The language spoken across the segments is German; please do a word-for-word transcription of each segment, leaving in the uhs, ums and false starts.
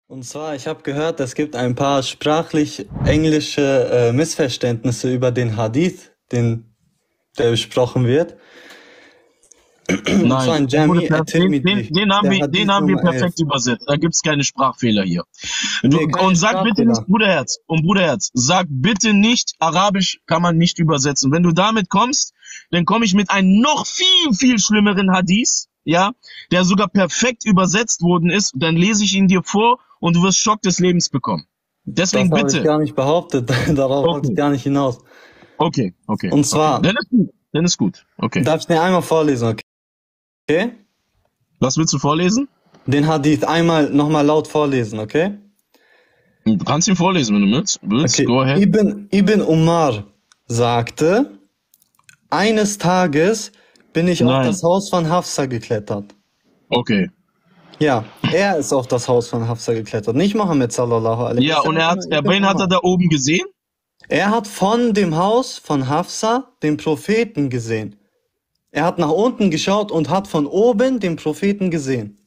Und zwar, ich habe gehört, es gibt ein paar sprachlich englische äh, Missverständnisse über den Hadith, den, der besprochen wird. Und zwar Nein, in der wurde Jami per- den, den, at-Tirmidhi, den, haben der wir, den Hadith haben wir Nummer elf. perfekt übersetzt. Da gibt's keine Sprachfehler hier. Du, Nee, keine und sag bitte nicht, Sprachfehler. Bruderherz, und Bruderherz, sag bitte nicht, Arabisch kann man nicht übersetzen. Wenn du damit kommst, dann komme ich mit einem noch viel, viel schlimmeren Hadith, ja, der sogar perfekt übersetzt worden ist. Dann lese ich ihn dir vor und du wirst Schock des Lebens bekommen. Das Deswegen habe ich bitte. gar nicht behauptet, darauf wollte ich Okay, gar nicht hinaus. okay, okay, Und okay. zwar, Dann ist gut, dann ist gut. Okay. darf ich den einmal vorlesen, okay? Was willst du vorlesen? Den Hadith einmal nochmal laut vorlesen, okay? Du kannst ihn vorlesen, wenn du willst. willst. Okay, Go ahead. Ibn, Ibn Umar sagte, eines Tages bin ich auf Nein. das Haus von Hafsa geklettert. Okay. Ja, er ist auf das Haus von Hafsa geklettert, nicht Mohammed sallallahu alaihi Ja, und er hat, wasallam, er, Ibn wen hat er Umar. da oben gesehen? Er hat von dem Haus von Hafsa den Propheten gesehen. Er hat nach unten geschaut und hat von oben den Propheten gesehen.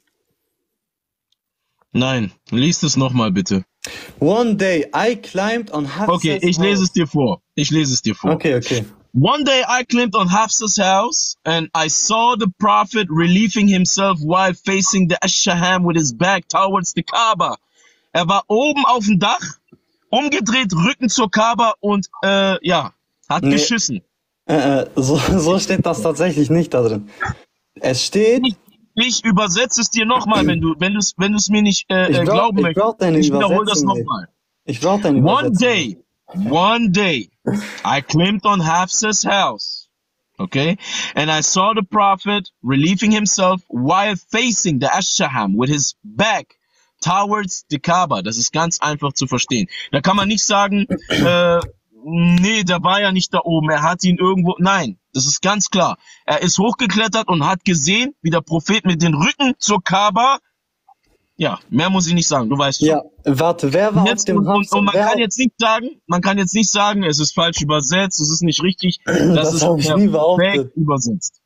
Nein, lies es nochmal bitte. One day I climbed on Hafsa's Okay, ich lese es house. dir vor. Ich lese es dir vor. Okay, okay. One day I climbed on Hafsa's house and I saw the prophet relieving himself while facing the Ash-Shaham with his back towards the Kaaba. Er war oben auf dem Dach, umgedreht, Rücken zur Kaaba und äh, ja, hat Nee, geschissen. äh, äh, so, so steht das tatsächlich nicht da drin. Es steht, Ich, ich übersetze es dir nochmal, wenn du wenn du es wenn du es mir nicht äh, ich äh, brauch, glauben ich möchtest. brauch deine Ich wiederhole das Übersetzung nicht. nochmal. Ich brauch deine One Übersetzung nicht. day, one day, I climbed on Hafsa's house, okay, and I saw the prophet relieving himself while facing the Ash-Shaham with his back towards the Kaaba. Das ist ganz einfach zu verstehen. Da kann man nicht sagen, äh, nee, der war ja nicht da oben, er hat ihn irgendwo, nein, das ist ganz klar. Er ist hochgeklettert und hat gesehen, wie der Prophet mit dem Rücken zur Kaaba, ja, mehr muss ich nicht sagen, du weißt schon. Ja, warte, wer Und war auf jetzt, dem und, und, Hafsa? und man Wer kann auf, jetzt nicht sagen, man kann jetzt nicht sagen, es ist falsch übersetzt, es ist nicht richtig, das das ist habe ich nie perfekt behauptet. übersetzt.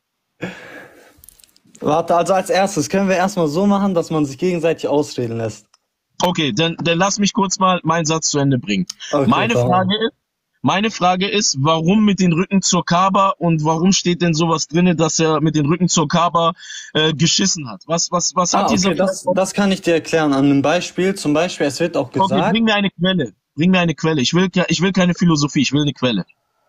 Warte, also als erstes können wir erstmal so machen, dass man sich gegenseitig ausreden lässt. Okay, dann, dann lass mich kurz mal meinen Satz zu Ende bringen. Okay, Meine tamam. Frage ist, meine Frage ist, warum mit den Rücken zur Kaaba und warum steht denn sowas drinne, dass er mit den Rücken zur Kaaba äh, geschissen hat? Was, was, was hat Ah, dieser okay, das, das kann ich dir erklären an einem Beispiel. Zum Beispiel, es wird auch Okay, gesagt, bring mir eine Quelle. Bring mir eine Quelle. Ich will, ja- ich will keine Philosophie, ich will eine Quelle.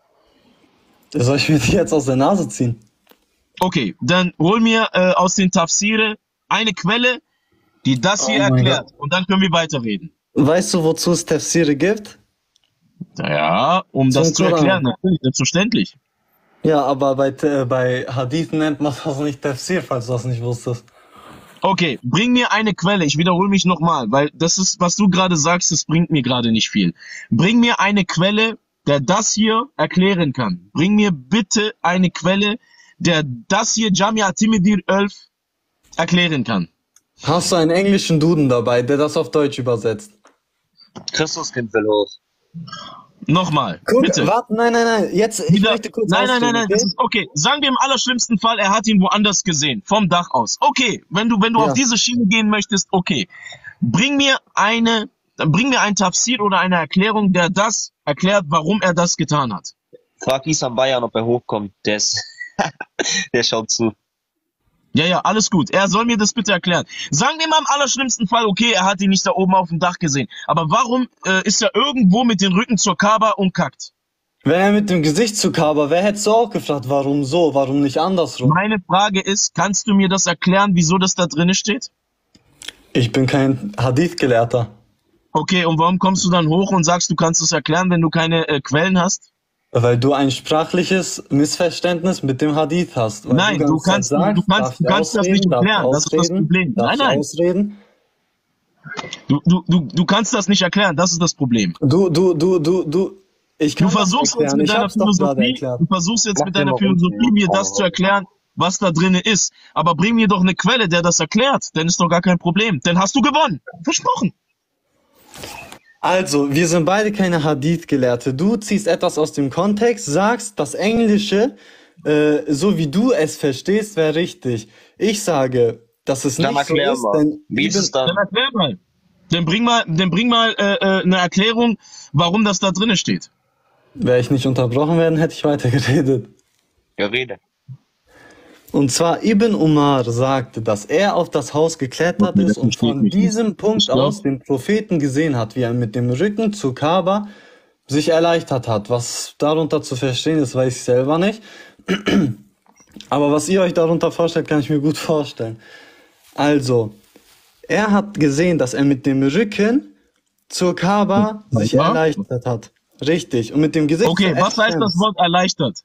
soll ich mir die jetzt aus der Nase ziehen? Okay, dann hol mir äh, aus den Tafsire eine Quelle, die das hier Oh mein erklärt. Gott. Und dann können wir weiterreden. Weißt du, wozu es Tafsire gibt? Naja, um das Zum zu erklären, Koran. natürlich, selbstverständlich. Ja, aber bei, äh, bei Hadith nennt man das nicht Tafsir, falls du das nicht wusstest. Okay, bring mir eine Quelle. Ich wiederhole mich nochmal, weil das ist, was du gerade sagst, das bringt mir gerade nicht viel. Bring mir eine Quelle, der das hier erklären kann. Bring mir bitte eine Quelle, der das hier Jamia Timidir elf erklären kann. Hast du einen englischen Duden dabei, der das auf Deutsch übersetzt? Christuskind will los. Nochmal, Guck, bitte. warte, nein, nein, nein, jetzt, ich Wieder, möchte kurz nein, nein, nein, ausreden, nein, das okay? ist okay. Sagen wir im allerschlimmsten Fall, er hat ihn woanders gesehen, vom Dach aus. Okay, wenn du, wenn du Ja. auf diese Schiene gehen möchtest, okay. Bring mir eine, dann bring mir ein Tafsir oder eine Erklärung, der das erklärt, warum er das getan hat. Frag Isam Bayern, ob er hochkommt. Der ist, der schaut zu. Ja, ja, alles gut. Er soll mir das bitte erklären. Sagen wir mal im allerschlimmsten Fall, okay, er hat ihn nicht da oben auf dem Dach gesehen. Aber warum äh, ist er irgendwo mit den Rücken zur Kaaba und kackt? Wenn er mit dem Gesicht zu Kaaba wäre, hättest du auch gefragt, warum so, warum nicht andersrum? Meine Frage ist, kannst du mir das erklären, wieso das da drinne steht? Ich bin kein Hadith-Gelehrter. Okay, und warum kommst du dann hoch und sagst, du kannst es erklären, wenn du keine äh, Quellen hast? Weil du ein sprachliches Missverständnis mit dem Hadith hast. Weil Nein, die du ganze Zeit kannst, du sagst, kannst, darf du ich kannst das ausreden, nicht darf ich erklären. Das ist das ausreden, Problem. darf Nein, ich nein, ausreden? du, du, du, du kannst das nicht erklären. Das ist das Problem. Du, du, du, du, du, ich Du kann das versuchst jetzt erklären, mit ich deiner hab's doch gerade Philosophie, erklärt. du versuchst jetzt Mach mit den deiner mal unten. Philosophie mir das zu erklären, was da drinne ist. Aber bring mir doch eine Quelle, der das erklärt. Dann ist doch gar kein Problem. Dann hast du gewonnen. Versprochen. Also, wir sind beide keine Hadith-Gelehrte. Du ziehst etwas aus dem Kontext, sagst, das Englische, äh, so wie du es verstehst, wäre richtig. Ich sage, dass es Dann nicht so erklär ist, mal. denn Wie ist es Ibn, dann? Dann erklär mal. Dann bring mal, dann bring mal äh, äh, eine Erklärung, warum das da drinnen steht. Wäre ich nicht unterbrochen werden, hätte ich weitergeredet. Ja, rede. Und zwar Ibn Umar sagte, dass er auf das Haus geklettert Okay, das ist und verstehe ich von nicht. diesem Punkt Ich glaub- aus den Propheten gesehen hat, wie er mit dem Rücken zu Kaaba sich erleichtert hat. Was darunter zu verstehen ist, weiß ich selber nicht. Aber was ihr euch darunter vorstellt, kann ich mir gut vorstellen. Also, er hat gesehen, dass er mit dem Rücken zur Kaaba sich Ja. erleichtert hat. Richtig. Und mit dem Gesicht Okay, zur was heißt das Essence. Wort erleichtert?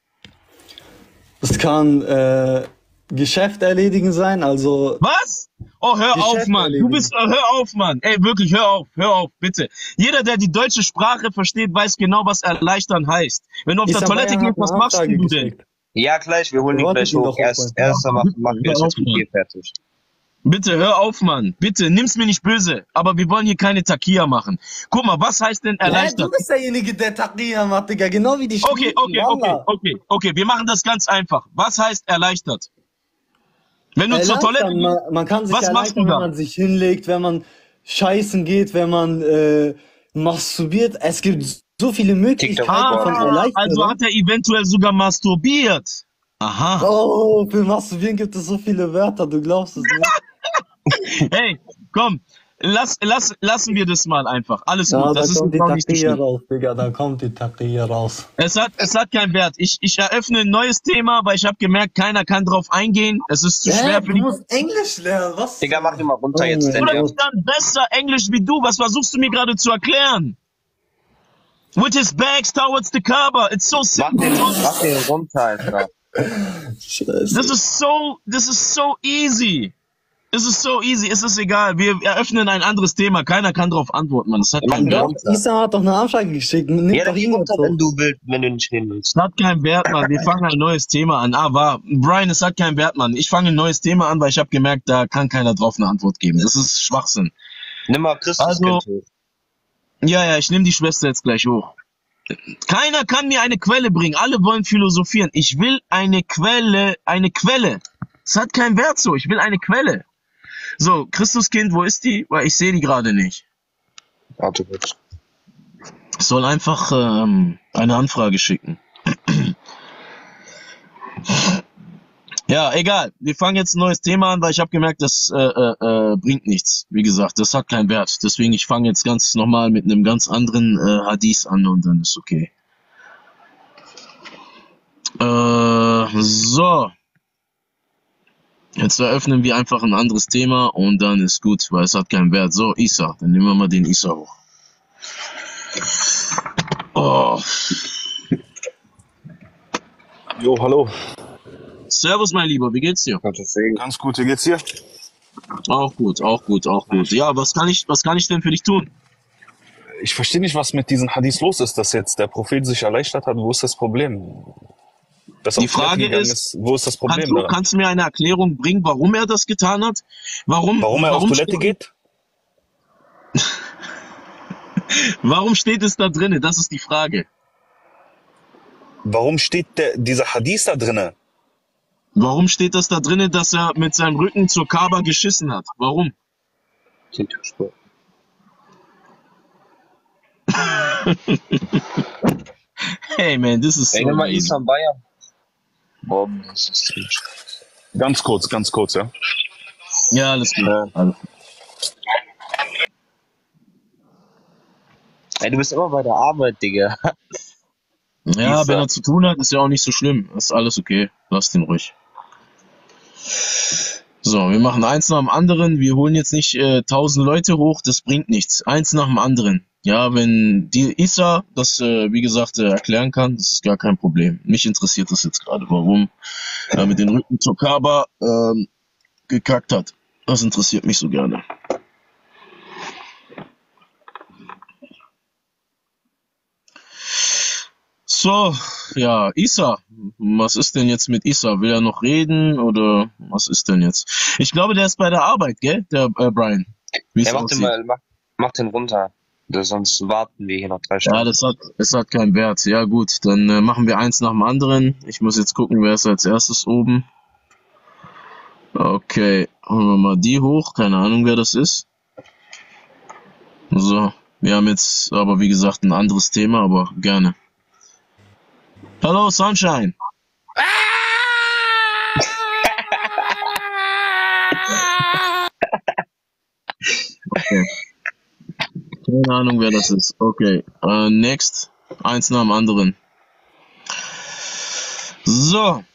Das kann äh, Geschäft erledigen sein, also Was? Oh, hör Geschäft auf, Mann. Du erledigen. bist, äh, hör auf, Mann. Ey, wirklich, hör auf, hör auf, bitte. Jeder, der die deutsche Sprache versteht, weiß genau, was erleichtern heißt. Wenn du auf der Isa Toilette Bayern gehst, hat was eine machst Anfrage du denn? geschickt. Ja, gleich, wir holen Wir ihn wollten gleich ihn hoch. doch Erst, hochholen. erst einmal bitte, machen wir hör jetzt auf, das Papier fertig. Bitte, hör auf, Mann. Bitte, nimm's mir nicht böse. Aber wir wollen hier keine Takia machen. Guck mal, was heißt denn Ja, du erleichtert? bist derjenige, der Taqiya macht, Digga, genau wie die Okay, Schiiten, okay, okay, Wallah. okay, okay. Wir machen das ganz einfach. Was heißt erleichtert? Wenn du zur Toilette Erleichtern, man, man kann sich was machst erleichtern, du wenn da? man sich hinlegt, wenn man scheißen geht, wenn man äh, masturbiert. Es gibt so viele Möglichkeiten TikTok. von Ah, Erleichterung. also hat er eventuell sogar masturbiert. Aha. Oh, für Masturbieren gibt es so viele Wörter, du glaubst es nicht. Hey, komm, lass, lass, lassen wir das mal einfach. Alles Ja, gut, da das ist kommt die jetzt auch nicht so Taqiya schlimm. raus, Digga, da kommt die Taqiya raus. Es hat, es hat keinen Wert. Ich, ich eröffne ein neues Thema, weil ich habe gemerkt, keiner kann drauf eingehen. Es ist zu schwer Hä, für du die... musst Englisch lernen, was? Digga, mach ihn mal runter Oh jetzt, mein denn Oder der. ich kann besser Englisch wie du. Was versuchst du mir gerade zu erklären? With his backs towards the Kaaba. It's so Mach simple. den, mach den runter, Alter. Scheiße. This is so, this is so easy. This is so easy. Es ist egal. Wir eröffnen ein anderes Thema. Keiner kann darauf antworten, man. Das hat Mach keinen den Wert. runter. Isa hat doch eine Anfrage geschickt. Nimm Ja, doch dann geh ihn runter, jetzt wenn hoch. du willst, wenn du nicht hin willst. Es hat keinen Wert, Mann. Wir fangen ein neues Thema an. Ah, war. Brian, es hat keinen Wert, Mann. Ich fange ein neues Thema an, weil ich habe gemerkt, da kann keiner drauf eine Antwort geben. Das ist Schwachsinn. Nimm mal Christus Also- Kind hoch. Ja, ja, ich nehme die Schwester jetzt gleich hoch. Keiner kann mir eine Quelle bringen. Alle wollen philosophieren. Ich will eine Quelle, eine Quelle. Es hat keinen Wert so. Ich will eine Quelle. So, Christuskind, wo ist die? Weil ich sehe die gerade nicht. Warte kurz. Ich soll einfach ähm, eine Anfrage schicken. Ja, egal. Wir fangen jetzt ein neues Thema an, weil ich habe gemerkt, das äh, äh, äh, bringt nichts. Wie gesagt, das hat keinen Wert. Deswegen, ich fange jetzt ganz normal mit einem ganz anderen äh, Hadith an und dann ist okay. Äh, so. Jetzt eröffnen wir einfach ein anderes Thema und dann ist gut, weil es hat keinen Wert. So, Isa. Dann nehmen wir mal den Isa hoch. Oh. Jo, hallo. Servus, mein Lieber. Wie geht's dir? Gottes Segen. Ganz gut, wie geht's dir? Auch gut, auch gut, auch gut. Ja, was kann ich, was kann ich denn für dich tun? Ich verstehe nicht, was mit diesen Hadith los ist, dass jetzt der Prophet sich erleichtert hat. Wo ist das Problem? Dass er Die auf Toilette Frage gegangen ist, wo ist das Problem Kannst du, daran? kannst du mir eine Erklärung bringen, warum er das getan hat? Warum, Warum er auf Toilette steht, geht? Warum steht es da drinne? Das ist die Frage. Warum steht der, dieser Hadith da drinne? Warum steht das da drinne, dass er mit seinem Rücken zur Kaaba geschissen hat? Warum? TikTok-Spur. Hey man, this is so Ey, nimm mal easy. Isa Bayern. Boah, das ist ziemlich. Ganz kurz, ganz kurz, ja. Ja, alles gut. Ja. Alles. Ey, du bist immer bei der Arbeit, Digga. Ja, Isa. wenn er zu tun hat, ist ja auch nicht so schlimm. Ist alles okay. Lass den ruhig. So, wir machen eins nach dem anderen. Wir holen jetzt nicht äh, tausend Leute hoch. Das bringt nichts. Eins nach dem anderen. Ja, wenn die Isa das, äh, wie gesagt, äh, erklären kann, das ist gar kein Problem. Mich interessiert das jetzt gerade, warum er mit den Rücken zur Kaaba ähm, gekackt hat. Das interessiert mich so gerne. So, ja, Isa. Was ist denn jetzt mit Isa? Will er noch reden oder was ist denn jetzt? Ich glaube, der ist bei der Arbeit, gell? Der äh, Brian. Wie es Ja, mach den aussieht. mal, mach, mach den runter. Das, sonst warten wir hier noch drei Stunden. Ja, das hat, es hat keinen Wert. Ja, gut, dann äh, machen wir eins nach dem anderen. Ich muss jetzt gucken, wer ist als erstes oben. Okay, holen wir mal die hoch. Keine Ahnung, wer das ist. So, wir haben jetzt aber wie gesagt ein anderes Thema, aber gerne. Hallo Sunshine. Okay. Keine Ahnung, wer das ist. Okay, äh, next. Eins nach dem anderen. So.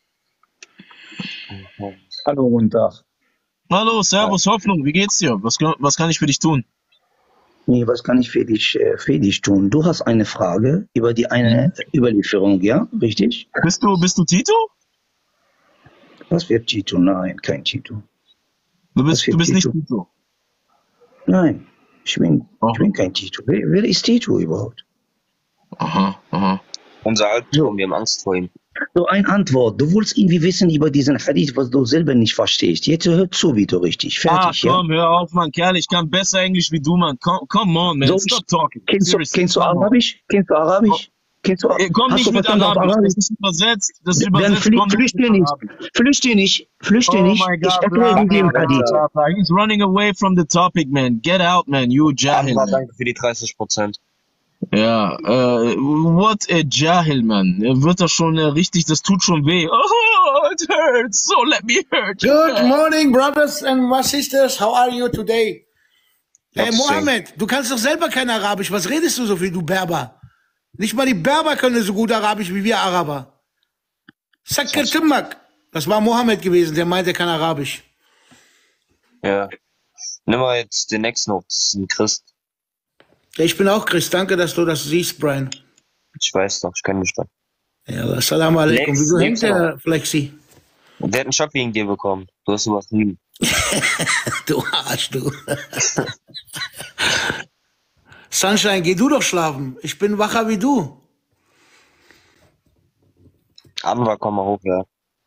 Hallo, guten Tag. Hallo, Servus, Hoffnung, wie geht's dir? Was, kann- was kann ich für dich tun? Nee, was kann ich für dich, äh, für dich tun? Du hast eine Frage über die eine Überlieferung, ja? Richtig? Bist du, bist du Tito? Was wird Tito? Nein, kein Tito. Du Was bist, du wird bist nicht Tito? Tito. Nein, ich bin, Oh. ich bin kein Tito. Wer, wer ist Tito überhaupt? Aha, aha. Unser So, Albtraum, wir haben Angst vor ihm. so eine Antwort. Du wolltest irgendwie wissen über diesen Hadith, was du selber nicht verstehst. Jetzt hör zu, bitte richtig. Ah, Fertig, ja? komm, hör auf, Mann, Kerl, ich kann besser Englisch wie du, Mann. Come, come on, man, So, stop ich, talking. kennst du, Seriously, kennst du come on. Arabisch? Kennst du Oh, Arabisch? Kennst du, eh, komm hast nicht du mit Verstand auf Arabisch, Arabisch? das ist übersetzt, das ist Dann übersetzt, flü komm nicht flüchte mit nicht. Arabisch. Flüchte nicht. Flüchte Oh nicht. my Ich God, erkläre bla dir den bla bla Hadith. bla bla. He's running away from the topic, man. Get out, man, you Jahil, Anwar, man. danke für die dreißig Prozent. Ja, äh, what a Jahil, man. Er wird das schon äh, richtig, das tut schon weh. Oh, it hurts, so let me hurt you, Good man. morning, brothers and my sisters. How are you today? Hey, Not to sing. Mohammed, du kannst doch selber kein Arabisch. Was redest du so viel, du Berber? Nicht mal die Berber können so gut Arabisch wie wir Araber. Sakir Timmak. Das war Mohammed gewesen, der meinte kein Arabisch. Ja. Nimm mal jetzt den nächsten auf, das ist ein Christ. Ja, ich bin auch Christ. Danke, dass du das siehst, Brian. Ich weiß noch, ich kenne dich dann. Ja, assalamu alaikum. Nächst, Wieso hängt nächster noch. der Flexi? Und der hat einen Schock wegen dir bekommen. Du hast übertrieben. Du Arsch, du. Sunshine, geh du doch schlafen. Ich bin wacher wie du. Anwar, komm mal hoch, ja.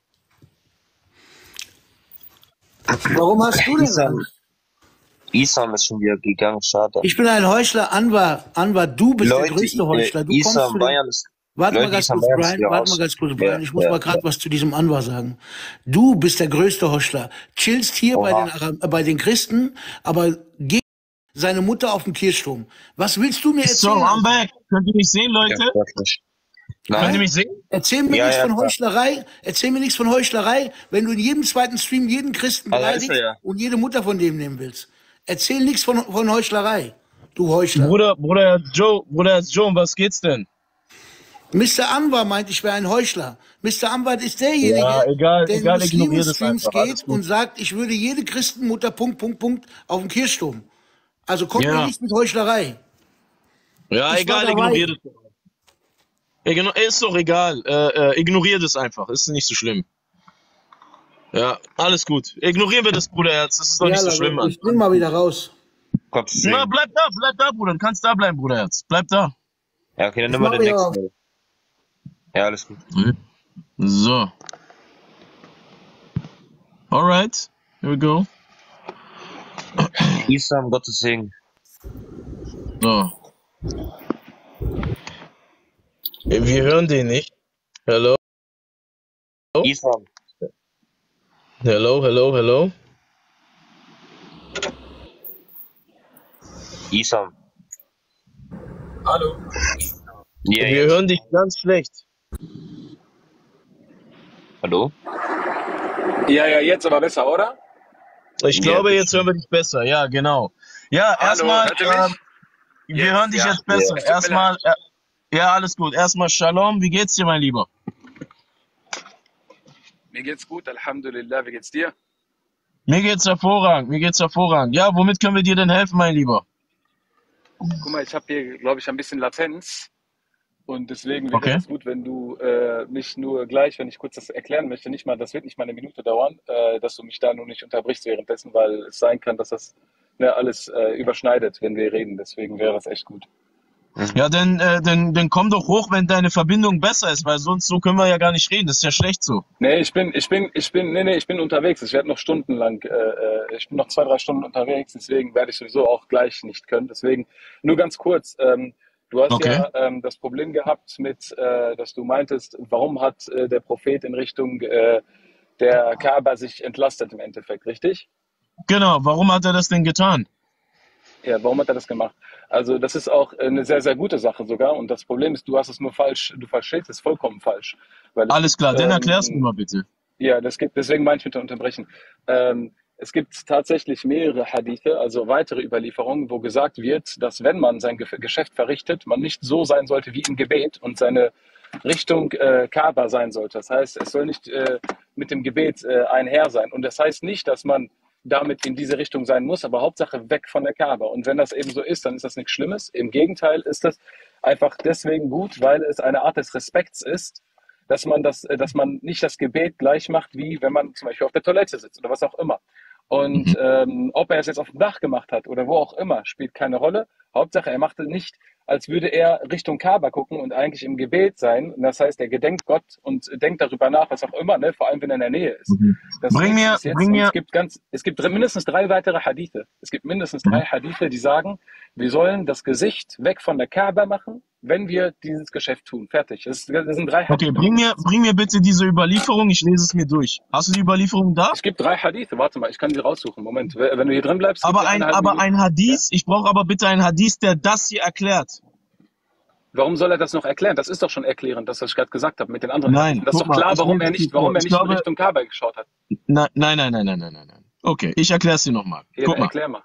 Warum hast du denn Isam, Angst? Isam ist schon wieder gegangen, schade. Ich bin ein Heuchler, Anwar. Anwar, du bist der Leute, größte Heuchler. äh, Du kommst zu Isam den... Bayern ist. Warte mal Leute, ganz Isam kurz, Bayern ist Brian. wieder Warte mal raus. ganz kurz, Ja, Brian. Ich muss ja, mal gerade ja. was zu diesem Anwar sagen. Du bist der größte Heuchler. Chillst hier bei den, Oha. Arab- äh, bei den Christen, aber geh seine Mutter auf den Kirchturm. Was willst du mir So, erzählen? I'm back. Könnt ihr mich sehen, Ja, Leute? wirklich. Könnt ihr Nein. mich sehen? Erzähl mir Ja, nichts ja, von klar. Heuchlerei. Erzähl mir nichts von Heuchlerei, wenn du in jedem zweiten Stream jeden Christen Ah, da ist er beleidigst ja. und jede Mutter von dem nehmen willst. Erzähl nichts von, von Heuchlerei, du Heuchler. Bruder, Bruder Joe, Bruder Joe, um was geht's denn? Mister Anwar meint, ich wäre ein Heuchler. Mister Anwar ist derjenige, Ja, egal, der in egal, ignorier das Muslimen-Streams einfach, alles geht gut. und sagt, ich würde jede Christenmutter Punkt, Punkt, Punkt auf den Kirchturm. Also kommt mir Ja, nicht mit Heuchlerei. ja, Ich war egal, ignorier dabei. das. Igno- Ist doch egal, äh, äh, ignorier das einfach, ist nicht so schlimm. Ja, alles gut. Ignorieren wir das, Bruderherz, das ist doch nicht so Jalla, schlimm, Mann. ich bin mal wieder raus. Gott zu Na, singen. bleib da, bleib da, Bruder, du kannst da bleiben, Bruderherz. Bleib da. Ja, okay, dann Ich nimm mal mach den wieder auf. nächsten. Ja, alles gut. So. Alright, here we go. Isam, Gottes Segen. So. Wir hören den nicht. Hello? Isam. Hello, hello, hello? Isam. Hallo. Ja, Wir jetzt. hören dich ganz schlecht. Hallo? Ja, ja, jetzt aber besser, oder? Ich Ja, glaube, jetzt bestimmt. hören wir dich besser. Ja, genau. Ja, Hallo, erstmal, hört ihr ähm, mich? wir Jetzt, hören dich ja. jetzt besser. Es tut mir Erstmal, leid. äh, ja, alles gut. Erstmal Shalom. Wie geht's dir, mein Lieber? Mir geht's gut, Alhamdulillah. Wie geht's dir? Mir geht's hervorragend. Mir geht's hervorragend. Ja, womit können wir dir denn helfen, mein Lieber? Guck mal, ich habe hier, glaube ich, ein bisschen Latenz. Und deswegen wäre Okay. es gut, wenn du äh, mich nur gleich, wenn ich kurz das erklären möchte, nicht mal, das wird nicht mal eine Minute dauern, äh, dass du mich da nur nicht unterbrichst währenddessen, weil es sein kann, dass das ne, alles äh, überschneidet, wenn wir reden. Deswegen wäre das echt gut. Ja, dann, äh, dann, dann komm doch hoch, wenn deine Verbindung besser ist, weil sonst so können wir ja gar nicht reden. Das ist ja schlecht so. Nee, ich bin, ich bin, ich bin, nee, nee, ich bin unterwegs. Ich werde noch stundenlang, äh, äh, ich bin noch zwei, drei Stunden unterwegs, deswegen werde ich sowieso auch gleich nicht können. Deswegen nur ganz kurz, ähm, du hast Okay. ja ähm, das Problem gehabt mit, äh, dass du meintest, warum hat äh, der Prophet in Richtung äh, der Kaaba sich entlastet im Endeffekt, richtig? Genau. Warum hat er das denn getan? Ja, warum hat er das gemacht? Also das ist auch eine sehr, sehr gute Sache sogar. Und das Problem ist, du hast es nur falsch, du verstehst es vollkommen falsch. Weil es Alles gibt, klar, dann erklär's mir ähm, mal bitte. ja, das gibt, deswegen meine ich mit der Unterbrechen. Ähm, es gibt tatsächlich mehrere Hadithe, also weitere Überlieferungen, wo gesagt wird, dass wenn man sein Ge- Geschäft verrichtet, man nicht so sein sollte wie im Gebet und seine Richtung äh, Kaaba sein sollte. Das heißt, es soll nicht äh, mit dem Gebet äh, einher sein. Und das heißt nicht, dass man damit in diese Richtung sein muss, aber Hauptsache weg von der Kaaba. Und wenn das eben so ist, dann ist das nichts Schlimmes. Im Gegenteil ist das einfach deswegen gut, weil es eine Art des Respekts ist, dass man das, äh, dass man nicht das Gebet gleich macht, wie wenn man zum Beispiel auf der Toilette sitzt oder was auch immer. Und Mhm. ähm, ob er es jetzt auf dem Dach gemacht hat oder wo auch immer, spielt keine Rolle. Hauptsache, er macht es nicht, als würde er Richtung Kaaba gucken und eigentlich im Gebet sein. Und das heißt, er gedenkt Gott und denkt darüber nach, was auch immer, ne? Vor allem, wenn er in der Nähe ist. Mhm. Das Bring nächste mir, ist jetzt, bring und es mir, gibt ganz, es gibt mindestens drei weitere Hadithe. Es gibt mindestens drei Mhm. Hadithe, die sagen, wir sollen das Gesicht weg von der Kaaba machen, wenn wir dieses Geschäft tun. Fertig. Das, das sind drei okay, Hadithe bring mir, mindestens. bring mir bitte diese Überlieferung, ich lese es mir durch. Hast du die Überlieferung da? Es gibt drei Hadithe. Warte mal, ich kann die raussuchen. Moment, wenn du hier drin bleibst, gib Aber mir ein, eine halbe aber Minute. ein Ja? Hadith, ich brauche aber bitte einen Hadith, der das hier erklärt. Warum soll er das noch erklären? Das ist doch schon erklärend, das, was ich gerade gesagt habe mit den anderen Hadithen. Nein, Das ist guck doch mal, klar, ich warum lese er es dir nicht, vor. warum er Ich nicht in glaube, Richtung Kaaba geschaut hat. nein, nein, nein, nein, nein, nein, nein, nein. Okay, ich erkläre es dir nochmal. Hier, Guck mal. erklär mal.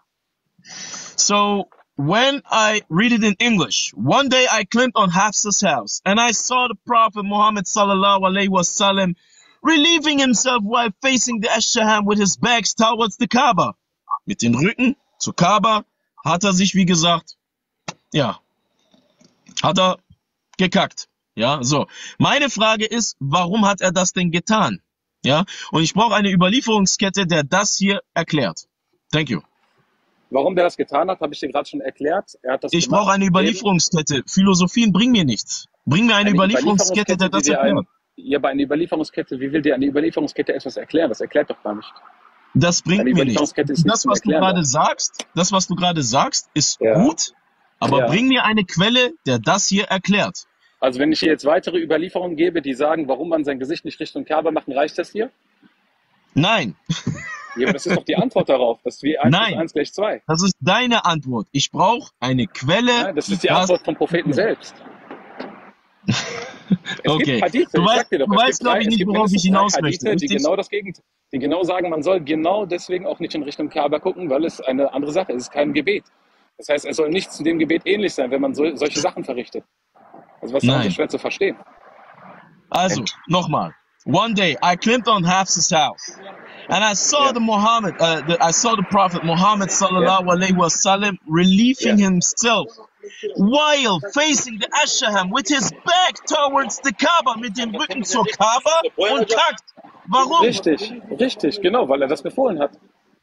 So, when I read it in English, one day I climbed on Hafsa's house and I saw the Prophet Muhammad sallallahu alaihi wasallam relieving himself while facing the Ash-Shaham with his backs towards the Kaaba. Mit dem Rücken zur Kaaba hat er sich, wie gesagt, ja, hat er gekackt. Ja, so. Meine Frage ist, warum hat er das denn getan? Ja, und ich brauche eine Überlieferungskette, der das hier erklärt. Thank you. Warum der das getan hat, habe ich dir gerade schon erklärt. Er hat das Ich brauche gemacht, eine eben Überlieferungskette. Philosophien bringen mir nichts. Bring mir eine, eine Überlieferungskette, der Überlieferungskette, die das dir erklärt. ein, ja, aber eine Überlieferungskette, wie will dir eine Überlieferungskette etwas erklären? Das erklärt doch gar nicht. Das bringt Eine mir nichts. Überlieferungskette ist nicht Das, zum was du Erklären da. gerade sagst, das, was du gerade sagst, ist Ja, gut, aber ja. bring mir eine Quelle, der das hier erklärt. Also wenn ich hier jetzt weitere Überlieferungen gebe, die sagen, warum man sein Gesicht nicht Richtung Kaaba machen, reicht das hier? Nein, Ja, aber das ist doch die Antwort darauf. Das ist wie eins plus nein, eins gleich zwei. das ist deine Antwort. Ich brauche eine Quelle, Nein, das die ist die das Antwort vom Propheten erklärt. selbst. Es gibt Okay, Hadithe, du ich weißt, sag dir doch, du es weißt gibt glaube drei, ich es nicht, gibt worauf ich mindestens drei hinaus möchte, Hadithe, die richtig? genau das Gegenteil, die genau sagen, man soll genau deswegen auch nicht in Richtung Kaaba gucken, weil es eine andere Sache ist. Es ist kein Gebet. Das heißt, es soll nicht zu dem Gebet ähnlich sein, wenn man so, solche Sachen verrichtet. Also was ist daran so Nein. schwer zu verstehen? Also, nochmal. One day I climbed on Hafsa's house and I saw Ja, the Muhammad, uh, the, I saw the Prophet Muhammad ja, sallallahu alaihi wasallam relieving ja. himself while facing the Ashaham with his back towards the Kaaba, mit dem Rücken zur Kaaba und kackt. Warum? Richtig, richtig, genau, weil er das befohlen hat.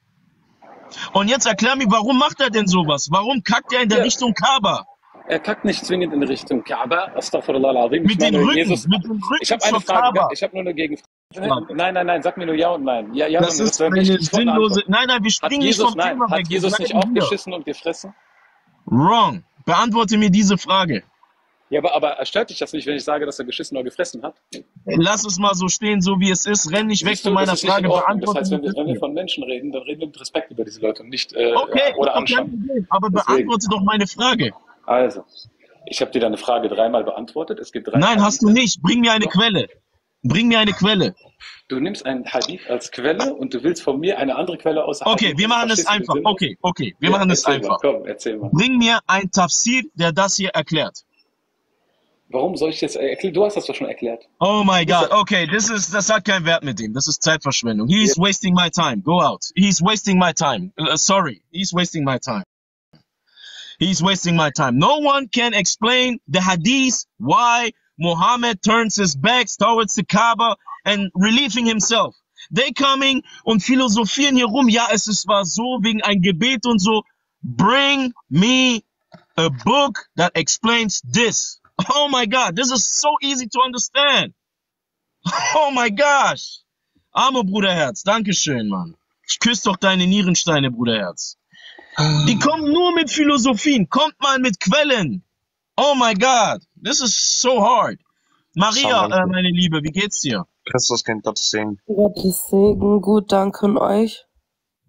Und jetzt erklär mir, warum macht er denn sowas? Warum kackt er in der Ja, Richtung Kaaba? er kackt nicht zwingend in Richtung Kaaba. Astaghfirullah al-Azim. Ich Mit dem meine, Rücken, Jesus. mit dem Ich Rücken habe eine zur Frage. Kaaba. Ich habe nur eine Gegenfrage. Frage. Nein, nein, nein. Sag mir nur ja und nein. Ja, ja, Das sondern das ist wäre eine richtig von der sinnlose. Antwort. Nein, nein, wir Hat springen nicht Jesus, vom nein, Thema hat weg. Wir Jesus nicht bleiben auch hier. geschissen und gefressen? Wrong. Beantworte mir diese Frage. Ja, aber, aber stört dich das nicht, wenn ich sage, dass er geschissen oder gefressen hat? Lass es mal so stehen, so wie es ist. Renn nicht weg Siehst von du, das meiner ist nicht in Frage. Ordnung. Das Beantworte heißt, mir wenn wir, wenn wir bitte. von Menschen reden, dann reden wir mit Respekt über diese Leute und nicht äh, Okay, oder ist doch kein anschauen. Problem. Aber Deswegen. beantworte doch meine Frage. Also, ich habe dir deine Frage dreimal beantwortet. Es gibt drei Nein, hast du Hadithe. nicht. Bring mir eine Doch. Quelle. Bring mir eine Quelle. Du nimmst einen Hadith als Quelle und du willst von mir eine andere Quelle außer Okay, Hadith. wir machen es Verstehst du den einfach. Sinn? Okay, okay, wir Ja, machen es erzähl mal, einfach. komm, erzähl mal. Bring mir ein Tafsir, der das hier erklärt. Warum soll ich das erklären? Du hast das doch schon erklärt. Oh my Das God. ist, Okay, das ist, das hat keinen Wert mit ihm. Das ist Zeitverschwendung. He's ja, wasting my time. Go out. He's wasting my time. Uh, sorry. He's wasting my time. He's wasting my time. No one can explain the hadith why Muhammad turns his back towards the Kaaba and relieving himself. They coming und philosophieren hier rum. Ja, es ist war so wegen ein Gebet und so. Bring me a book that explains this. Oh my God, this is so easy to understand. Oh my gosh. Arme Bruderherz, Dankeschön, Mann. Ich küsse doch deine Nierensteine, Bruderherz. Die kommen nur mit Philosophien. Kommt mal mit Quellen. Oh my God. This is so hard. Maria, äh, meine Liebe, wie geht's dir? Christuskind, Gottes Segen. Gottes Segen, gut, danke an euch.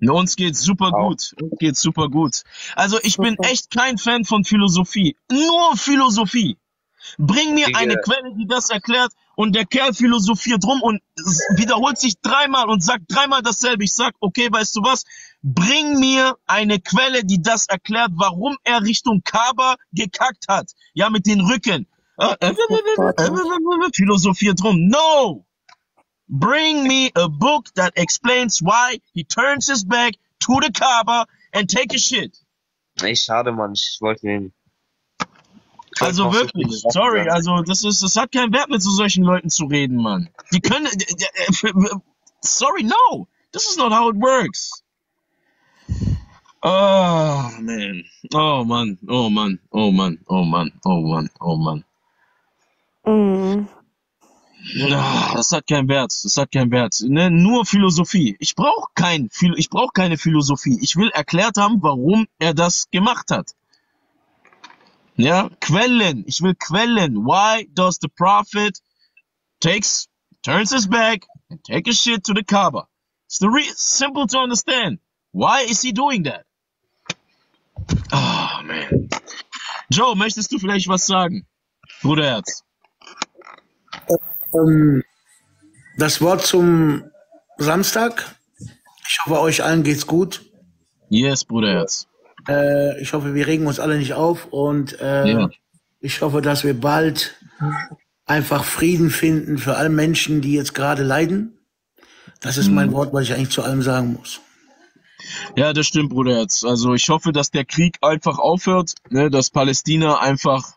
Uns geht's super Auch. gut. Uns geht's super gut. Also ich bin echt kein Fan von Philosophie. Nur Philosophie. Bring mir eine Digga, Quelle, die das erklärt, und der Kerl philosophiert rum und s- wiederholt sich dreimal und sagt dreimal dasselbe. Ich sag, okay, weißt du was? Bring mir eine Quelle, die das erklärt, warum er Richtung Kaaba gekackt hat. Ja, mit den Rücken. Äh, äh, Philosophiert rum. No! Bring me a book that explains why he turns his back to the Kaaba and take a shit. ey, schade, Mann. Ich wollte den. Ich wollte Also noch so viele wirklich, Sachen sorry, sagen. also das ist, das hat keinen Wert, mit so solchen Leuten zu reden, Mann. Die können, sorry, no, this is not how it works. Oh, man, oh Mann, oh Mann, oh Mann, oh Mann, oh Mann, oh Mann. Mhm. Ah, das hat keinen Wert, das hat keinen Wert. Ne, nur Philosophie. Ich brauche kein, Phil- ich brauche keine Philosophie. Ich will erklärt haben, warum er das gemacht hat. Ja, Quellen. Ich will Quellen. Why does the prophet takes turns his back and take a shit to the Kaaba? It's the re simple to understand. Why is he doing that? Ah, man. Joe, möchtest du vielleicht was sagen? Bruderherz. Ähm, das Wort zum Samstag. Ich hoffe, euch allen geht's gut. Yes, Bruderherz. Äh, ich hoffe, wir regen uns alle nicht auf und äh, Ja. ich hoffe, dass wir bald einfach Frieden finden für alle Menschen, die jetzt gerade leiden. Das ist mein Mhm. Wort, was ich eigentlich zu allem sagen muss. Ja, das stimmt, Bruderherz. Also ich hoffe, dass der Krieg einfach aufhört, ne, dass Palästina einfach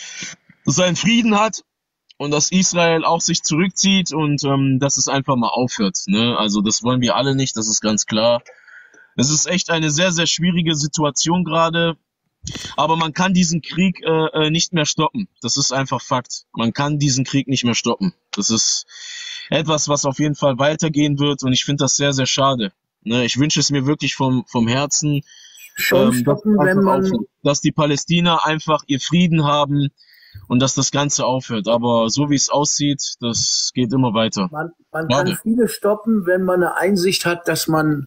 seinen Frieden hat und dass Israel auch sich zurückzieht und ähm, dass es einfach mal aufhört. Ne? Also das wollen wir alle nicht, das ist ganz klar. Es ist echt eine sehr, sehr schwierige Situation gerade, aber man kann diesen Krieg äh, äh, nicht mehr stoppen. Das ist einfach Fakt. Man kann diesen Krieg nicht mehr stoppen. Das ist etwas, was auf jeden Fall weitergehen wird und ich finde das sehr, sehr schade. Ne? Ich wünsche es mir wirklich vom, vom Herzen, Schon ähm, dass, stoppen, wenn einfach man aufhört, dass die Palästina einfach ihr Frieden haben und dass das Ganze aufhört. Aber so wie es aussieht, das geht immer weiter. Man, man kann Schade. viele stoppen, wenn man eine Einsicht hat, dass man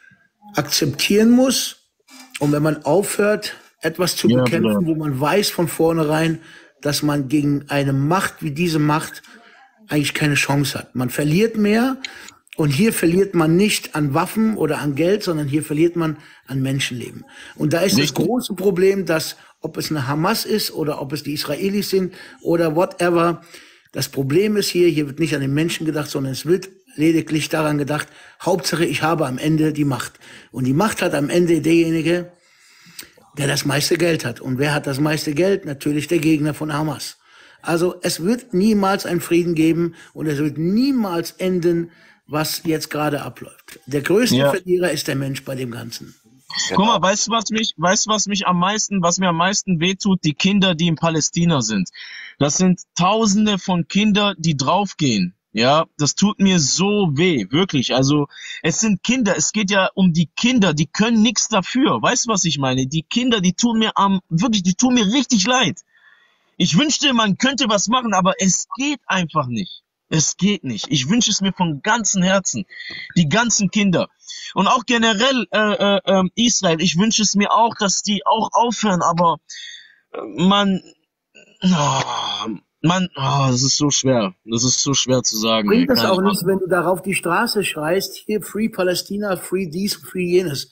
akzeptieren muss und wenn man aufhört, etwas zu Ja, bekämpfen, Bruder. wo man weiß von vornherein, dass man gegen eine Macht wie diese Macht eigentlich keine Chance hat. Man verliert mehr und hier verliert man nicht an Waffen oder an Geld, sondern hier verliert man an Menschenleben. Und da ist das Richtig. große Problem, dass ob es eine Hamas ist oder ob es die Israelis sind oder whatever, das Problem ist hier, hier wird nicht an den Menschen gedacht, sondern es wird lediglich daran gedacht, Hauptsache ich habe am Ende die Macht. Und die Macht hat am Ende derjenige, der das meiste Geld hat. Und wer hat das meiste Geld? Natürlich der Gegner von Hamas. Also es wird niemals einen Frieden geben und es wird niemals enden, was jetzt gerade abläuft. Der größte Ja. Verlierer ist der Mensch bei dem Ganzen. Guck mal, weißt du, was mich, weißt du, was mich am meisten, was mir am meisten wehtut? Die Kinder, die in Palästina sind. Das sind Tausende von Kindern, die draufgehen. Ja, das tut mir so weh, wirklich. Also, es sind Kinder, es geht ja um die Kinder, die können nichts dafür. Weißt du, was ich meine? Die Kinder, die tun mir am, wirklich, die tun mir richtig leid. Ich wünschte, man könnte was machen, aber es geht einfach nicht. Es geht nicht. Ich wünsche es mir von ganzem Herzen. Die ganzen Kinder. Und auch generell äh, äh, ähm, Israel. Ich wünsche es mir auch, dass die auch aufhören, aber äh, man, oh, man, oh, das ist so schwer. Das ist so schwer zu sagen. ey, Bringt es keine auch nicht, Ahnung. wenn du darauf die Straße schreist, hier Free Palästina, Free dies, Free jenes.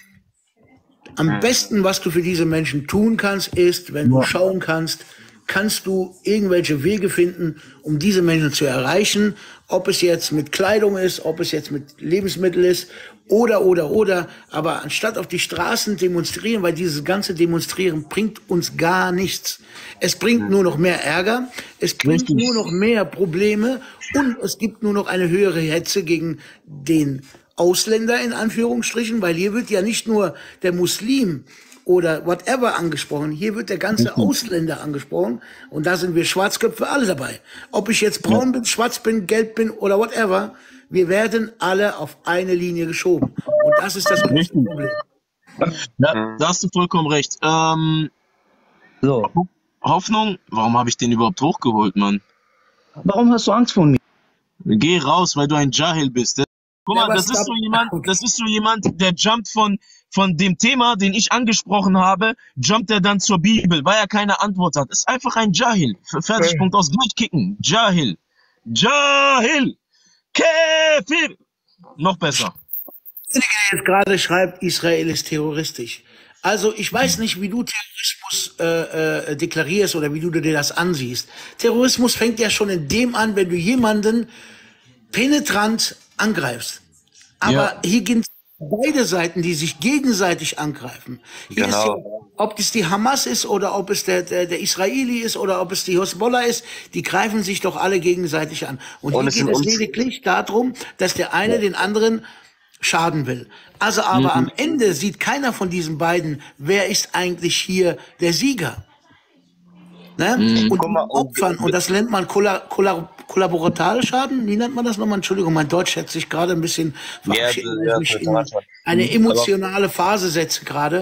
Am besten, was du für diese Menschen tun kannst, ist, wenn du Ja. schauen kannst, kannst du irgendwelche Wege finden, um diese Menschen zu erreichen, ob es jetzt mit Kleidung ist, ob es jetzt mit Lebensmitteln ist, oder, oder, oder. Aber anstatt auf die Straßen demonstrieren, weil dieses ganze Demonstrieren bringt uns gar nichts. Es bringt nur noch mehr Ärger, es bringt Richtig. nur noch mehr Probleme und es gibt nur noch eine höhere Hetze gegen den Ausländer in Anführungsstrichen, weil hier wird ja nicht nur der Muslim oder whatever angesprochen, hier wird der ganze Ausländer angesprochen und da sind wir Schwarzköpfe alle dabei. Ob ich jetzt braun bin, schwarz bin, gelb bin oder whatever, wir werden alle auf eine Linie geschoben. Und das ist das größte Richtig. Problem. Ja, da hast du vollkommen recht. Ähm, So, Hoffnung, warum habe ich den überhaupt hochgeholt, Mann? warum hast du Angst vor mir? Geh raus, weil du ein Jahil bist. Guck mal, Never das ist stop. so jemand, das ist so jemand, der jumpt von, von dem Thema, den ich angesprochen habe, jumpt er dann zur Bibel, weil er keine Antwort hat. Ist einfach ein Jahil. F- Fertig, Punkt aus. Gleich kicken. Jahil. Jahil. Kefir. Noch besser. Jetzt gerade schreibt, Israel ist terroristisch. Also ich weiß nicht, wie du Terrorismus äh, äh, deklarierst oder wie du dir das ansiehst. Terrorismus fängt ja schon in dem an, wenn du jemanden penetrant angreifst. Aber Ja. hier gibt es beide Seiten, die sich gegenseitig angreifen. Hier ist ja, Genau. ob es die Hamas ist oder ob es der, der, der Israeli ist oder ob es die Hezbollah ist, die greifen sich doch alle gegenseitig an. Und Und hier es geht sind es uns, lediglich darum, dass der eine den anderen schaden will. Also aber am Ende sieht keiner von diesen beiden, wer ist eigentlich hier der Sieger. Ne? Und guck die mal, und Opfern, und das nennt man Kolla Kolla Kollaboratalschaden, wie nennt man das nochmal? Entschuldigung, mein Deutsch hat sich gerade ein bisschen ja, verabschiedet, weil ich ja, mich in Kollateral. eine Aber emotionale Phase setze gerade.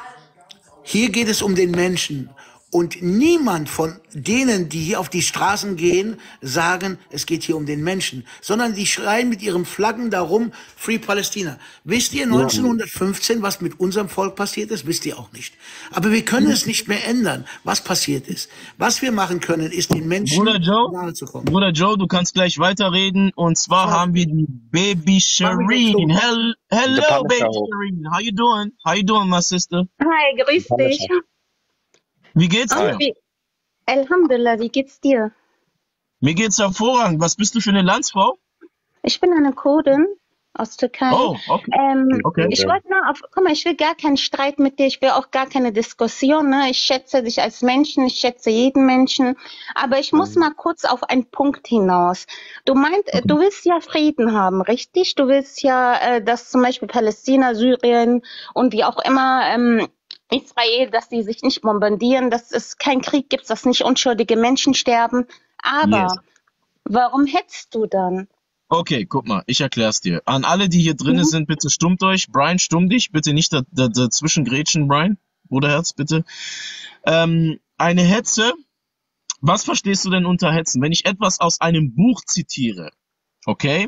Hier geht es um den Menschen. Und niemand von denen, die hier auf die Straßen gehen, sagen, es geht hier um den Menschen, sondern die schreien mit ihren Flaggen darum, Free Palestina. Wisst ihr neunzehnhundertfünfzehn, was mit unserem Volk passiert ist? Wisst ihr auch nicht. Aber wir können es nicht mehr ändern, was passiert ist. Was wir machen können, ist den Menschen Bruder Joe, nahe zu kommen. Bruder Joe, du kannst gleich weiterreden. Und zwar Schau, haben wir die Baby mach mich jetzt Shireen. los. Hel the Hello, Punisher Baby hoch. Shireen. How you doing? How you doing, my sister? Hi, The grüß dich. Punisher. Wie geht's Und Hi. dir? wie? Alhamdulillah, wie geht's dir? Mir geht's hervorragend. Was bist du für eine Landsfrau? Ich bin eine Kurdin aus Türkei. Oh, okay. Ähm, Okay. ich wollte nur auf, guck mal, ich will gar keinen Streit mit dir, ich will auch gar keine Diskussion, ne? Ich schätze dich als Menschen, ich schätze jeden Menschen, aber ich muss mal kurz auf einen Punkt hinaus. Du meint, äh, du willst ja Frieden haben, richtig? Du willst ja, äh, dass zum Beispiel Palästina, Syrien und wie auch immer, ähm, Israel, dass die sich nicht bombardieren, dass es keinen Krieg gibt, dass nicht unschuldige Menschen sterben. Yes. Aber warum hetzt du dann? Okay, guck mal, ich erklär's dir. An alle, die hier drinnen Mhm. sind, bitte stummt euch. Brian, stumm dich. Bitte nicht da- da- dazwischen grätschen, Brian. Bruderherz, bitte. Ähm, eine Hetze. Was verstehst du denn unter Hetzen? Wenn ich etwas aus einem Buch zitiere, okay?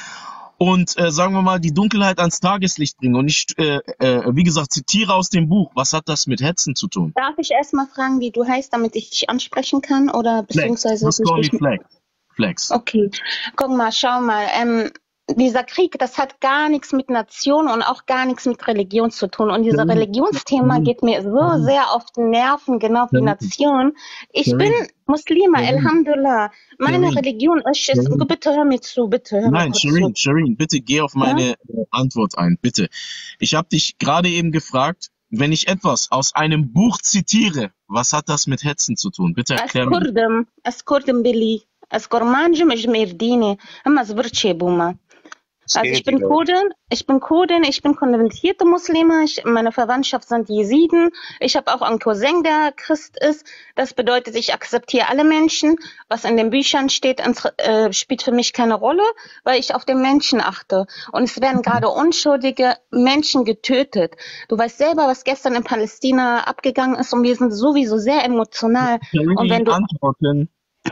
Und äh, sagen wir mal, die Dunkelheit ans Tageslicht bringe und ich, äh, äh, wie gesagt, zitiere aus dem Buch. Was hat das mit Hetzen zu tun? Darf ich erstmal fragen, wie du heißt, damit ich dich ansprechen kann? Oder Flex. beziehungsweise Just dich call me nicht. Flex. Flex. Okay, guck mal, schau mal. Ähm, dieser Krieg, das hat gar nichts mit Nation und auch gar nichts mit Religion zu tun. Und dieses Shireen, Religionsthema Shireen, geht mir so Shireen, sehr auf die Nerven, genau wie Shireen, Nation. Ich bin Shireen, Muslima, Shireen, Alhamdulillah. Meine Shireen, Religion ist, ist, Shireen. bitte hör mir zu, bitte hör mir Nein, kurz zu. Shireen, Shireen, bitte geh auf Ja? meine äh, Antwort ein, bitte. Ich habe dich gerade eben gefragt, wenn ich etwas aus einem Buch zitiere, was hat das mit Hetzen zu tun? Bitte erklär mir. أذكرهم أذكرهم بلي أذكر مانجم إجمير ديني أما زبرت شيبوما. Also ich Steht bin die Welt. Kurdin, ich bin Kurdin, ich bin konvertierte Muslime, ich, meine Verwandtschaft sind Jesiden, ich habe auch einen Cousin, der Christ ist. Das bedeutet, ich akzeptiere alle Menschen. Was in den Büchern steht, äh, spielt für mich keine Rolle, weil ich auf den Menschen achte. Und es werden gerade unschuldige Menschen getötet. Du weißt selber, was gestern in Palästina abgegangen ist und wir sind sowieso sehr emotional. Und wenn Shireen, du antworten.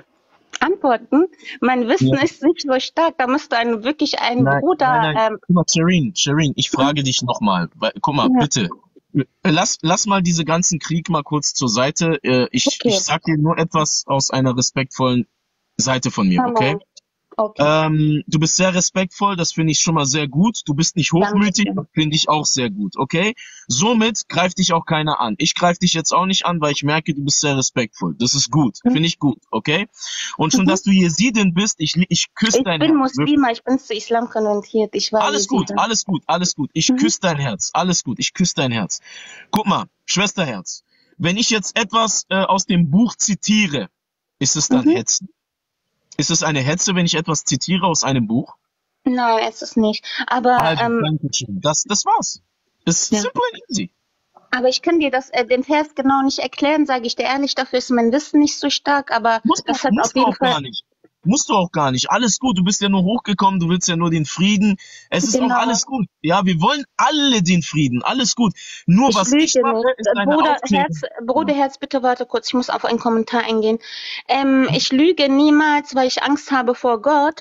antworten, mein Wissen Ja. ist nicht so stark, da müsste ein wirklich ein Nein, Bruder, nein, nein. ähm, Guck mal, Shireen, Shireen, ich frage dich nochmal. Guck mal, ja, bitte. Lass, lass mal diese ganzen Krieg mal kurz zur Seite. Äh, Ich, okay, ich sag dir nur etwas aus einer respektvollen Seite von mir, okay? tamam, okay, Ähm, du bist sehr respektvoll, das finde ich schon mal sehr gut. Du bist nicht hochmütig, danke. das finde ich auch sehr gut, okay? Somit greift dich auch keiner an. Ich greife dich jetzt auch nicht an, weil ich merke, du bist sehr respektvoll. Das ist gut, Mhm. finde ich gut, okay? Und schon, Mhm. dass du Jesidin bist, ich, ich küsse Ich dein bin Herz. Wirklich. Muslima, ich bin zu Islam konvertiert, ich war Alles gut, Jesida. alles gut, alles gut. Ich Mhm. küsse dein Herz, alles gut, ich küsse dein Herz. Guck mal, Schwesterherz, wenn ich jetzt etwas äh, aus dem Buch zitiere, ist es dann Mhm. Hetzen? Ist es eine Hetze, wenn ich etwas zitiere aus einem Buch? Nein, es ist nicht. Aber, Also, ähm, danke schön. Das, das war's. Ist ja. simple and easy. Aber ich kann dir das, äh, den Vers genau nicht erklären, sage ich dir ehrlich, dafür ist mein Wissen nicht so stark, aber Musst du, das hat musst auf du jeden auch gar Fall, nicht. Musst du auch gar nicht. Alles gut. Du bist ja nur hochgekommen. Du willst ja nur den Frieden. Es ist auch genau. alles gut. Ja, wir wollen alle den Frieden. Alles gut. Nur Ich was ich lüge mache, nicht. ist eine Bruder Aufklärung. Herz, Bruder Herz, bitte warte kurz, ich muss auf einen Kommentar eingehen. Ähm, ich lüge niemals, weil ich Angst habe vor Gott.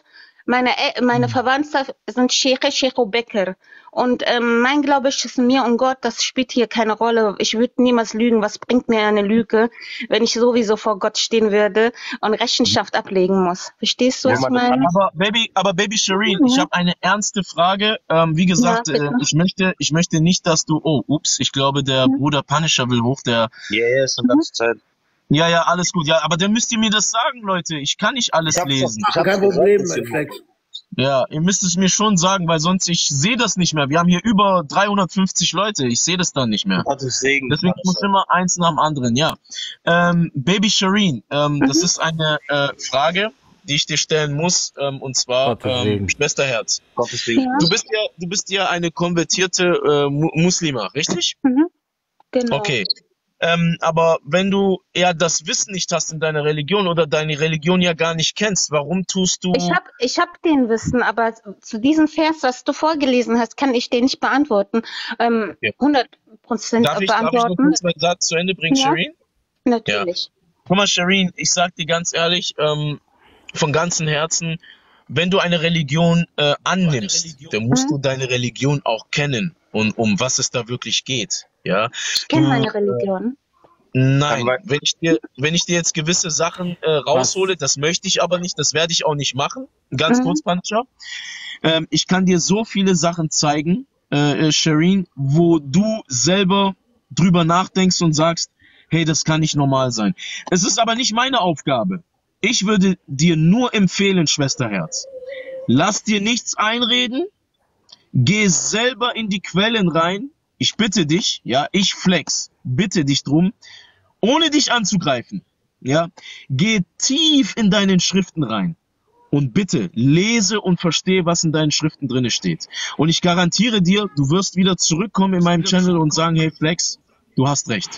Meine, El- meine Verwandten sind Sheikh, Sheikh Bekir. Und ähm, mein Glaube ist mir und Gott, das spielt hier keine Rolle. Ich würde niemals lügen. Was bringt mir eine Lüge, wenn ich sowieso vor Gott stehen würde und Rechenschaft ablegen muss? Verstehst du, Ja, was ich man, meine? Aber Baby, aber Baby Shireen, ich Ja, habe eine ernste Frage. Ähm, wie ja, gesagt, äh, bitte. ich möchte, ich möchte nicht, dass du. Oh, ups, ich glaube, der Ja. Bruder Punisher will hoch. Der. ja, ja, ist eine ganze Zeit. Ja, ja, alles gut. Ja, aber dann müsst ihr mir das sagen, Leute. Ich kann nicht Ich alles hab's doch, lesen. ich hab's Kein gesagt, Problem, deswegen. Flex. Ja, ihr müsst es mir schon sagen, weil sonst ich sehe das nicht mehr. Wir haben hier über dreihundertfünfzig Leute. Ich sehe das dann nicht mehr. Gottes Segen, Deswegen muss Panzer. immer eins nach dem anderen. Ja. Ähm, Baby Shireen, ähm, das Mhm. ist eine äh, Frage, die ich dir stellen muss, ähm, und zwar Gottes ähm, Segen. Schwesterherz. Gottes Segen. Ja. Du bist ja, du bist ja eine konvertierte äh, Mu Muslima, richtig? Mhm. Genau. Okay. Ähm, aber wenn du ja das Wissen nicht hast in deiner Religion oder deine Religion ja gar nicht kennst, warum tust Ich du? habe ich hab den Wissen, aber zu diesem Vers, was du vorgelesen hast, kann ich den nicht beantworten. Ähm, Okay. hundert Prozent Darf ich, darf ich noch beantworten. kurz meinen Satz zu Ende bringen, Ja, Shireen? Ja. natürlich. Guck mal, Shireen, ich sag dir ganz ehrlich, ähm, von ganzem Herzen, wenn du eine Religion äh, annimmst, dann musst du Mhm. deine Religion auch kennen und um was es da wirklich geht. Ja, Ich kenne du, meine Religion. nein, Aber wenn ich dir, wenn ich dir jetzt gewisse Sachen äh, raushole, Was? das möchte ich aber nicht, das werde ich auch nicht machen. Ganz Mhm. kurz, Pancha. Ähm, ich kann dir so viele Sachen zeigen, äh, äh, Shireen, wo du selber drüber nachdenkst und sagst, hey, das kann nicht normal sein. Es ist aber nicht meine Aufgabe. Ich würde dir nur empfehlen, Schwesterherz, lass dir nichts einreden, geh selber in die Quellen rein. Ich bitte dich, ja, ich Flex, bitte dich drum, ohne dich anzugreifen, ja, geh tief in deinen Schriften rein und bitte lese und verstehe, was in deinen Schriften drinne steht. Und ich garantiere dir, du wirst wieder zurückkommen in meinem Channel und sagen, hey Flex, du hast recht.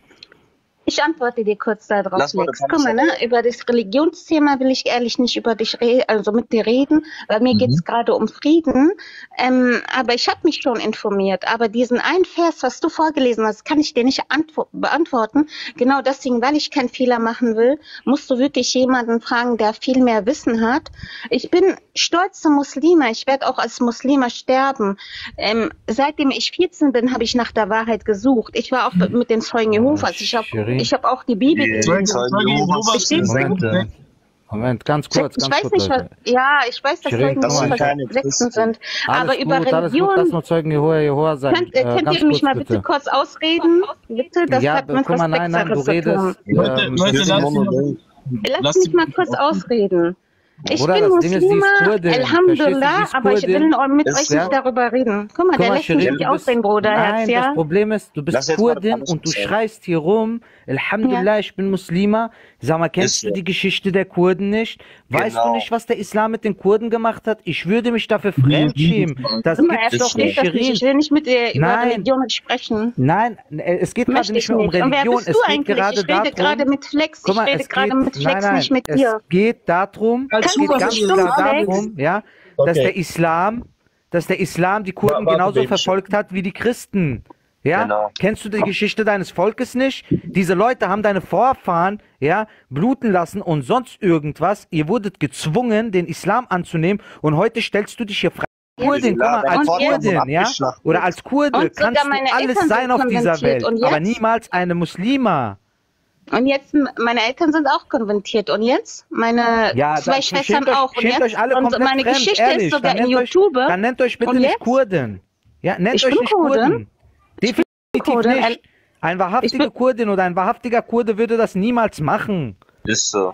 Ich antworte dir kurz darauf, lass mal den Lex. Guck mal, Panzer. ne, über das Religionsthema will ich ehrlich nicht über dich reden, also mit dir reden, weil mir geht's Mhm. gerade um Frieden. Ähm, aber ich habe mich schon informiert. Aber diesen einen Vers, was du vorgelesen hast, kann ich dir nicht antwo- beantworten. Genau deswegen, weil ich keinen Fehler machen will, musst du wirklich jemanden fragen, der viel mehr Wissen hat. Ich bin stolze Muslima. Ich werde auch als Muslima sterben. Ähm, seitdem ich vierzehn bin, habe ich nach der Wahrheit gesucht. Ich war auch mit den Zeugen Jehovas. Ich habe Shireen. ich hab auch die Bibel Die gelesen. Zeugen, Zeugen Zeugen Jehovas Jehovas sind Verstehst sind du? Moment, sechs. äh, Moment, ganz Ich kurz, ganz weiß kurz, nicht, was, Leute. ja, ich weiß, dass Shireen, Zeugen Das guck sind mal. Jehovas keine Sechsten Christen. sind. Aber Alles über gut, alles gut, lass Religion, mal Zeugen Jehova, Jehova sein. könnt, äh, Äh, könnt ganz ihr mich kurz mal bitte bitte. kurz ausreden? Bitte, das Ja, hat mit guck mal, nein, nein, du Respektsache zu tun. redest, Leute, ähm, Leute, Wir sind lasst ihn mal, Monogen. Lass lasst mich ihn mal mal kurz ausreden. ausreden. Ich Bruder, bin das Ding ist, sie ist Muslima, Kurdin. Verstehst du, Alhamdulillah, sie ist aber ich will Kurdin. auch mit Ist euch so. nicht darüber reden. Guck mal, Guck der mal, lässt mich Shireen, nicht du aus, bist. dein Bruderherz, Nein, das ja? Problem ist, du bist Lass jetzt mal den Kurdin Panzer und du zeigen. schreist hier rum. Ja. Alhamdulillah, ich bin Muslima. Sag mal, Ist kennst du so. die Geschichte der Kurden nicht? Weißt du Genau. nicht, was der Islam mit den Kurden gemacht hat? Ich würde mich dafür Nee, wie fremdschämen. gesagt. Das Guck mal, er gibt's doch versteht nicht, das nicht. Ich Shireen. will nicht mit dir über Nein, Religion sprechen. nein, äh, es geht gerade Möchte nicht ich mehr um nicht. Und wer Religion. bist Es du geht eigentlich? gerade Ich rede gerade darum. mit Flex. Guck Ich mal, rede es gerade geht, mit nein, Flex, nein, nicht mit es dir. geht darum, Als es Kannst geht du Super, so ganz Shireen. stumm, klar Alex? darum, ja, dass Okay. der Islam, dass der Islam die Wa- Kurden Warte, genauso Baby verfolgt hat wie die Christen. Ja, Genau. kennst du die Geschichte deines Volkes nicht? Diese Leute haben deine Vorfahren, ja, bluten lassen und sonst irgendwas. Ihr wurdet gezwungen, den Islam anzunehmen und heute stellst du dich hier frei. Kurdin, guck mal, Deine als Und Vorfahren jetzt? wurden Kurdin, ja, abgeschlachtet. oder als Kurde Und kannst sogar du meine alles Eltern sein sind auf dieser konvertiert. Welt, Und aber jetzt? niemals eine Muslima. Und jetzt, m- meine Eltern sind auch konvertiert. Und jetzt? Meine Ja, zwei da, Schwestern schämt euch, auch. Und schämt jetzt? euch alle Und komplett meine fremd, Geschichte ehrlich. ist sogar Dann in nennt, euch, YouTube. dann nennt euch bitte Und nicht jetzt? Kurden. Ja, nennt Ich euch bin nicht Kurdin. Kurden. Definitiv Kurdin. nicht. Ein Ich wahrhaftiger bin, Kurdin oder ein wahrhaftiger Kurde würde das niemals machen. Ist so.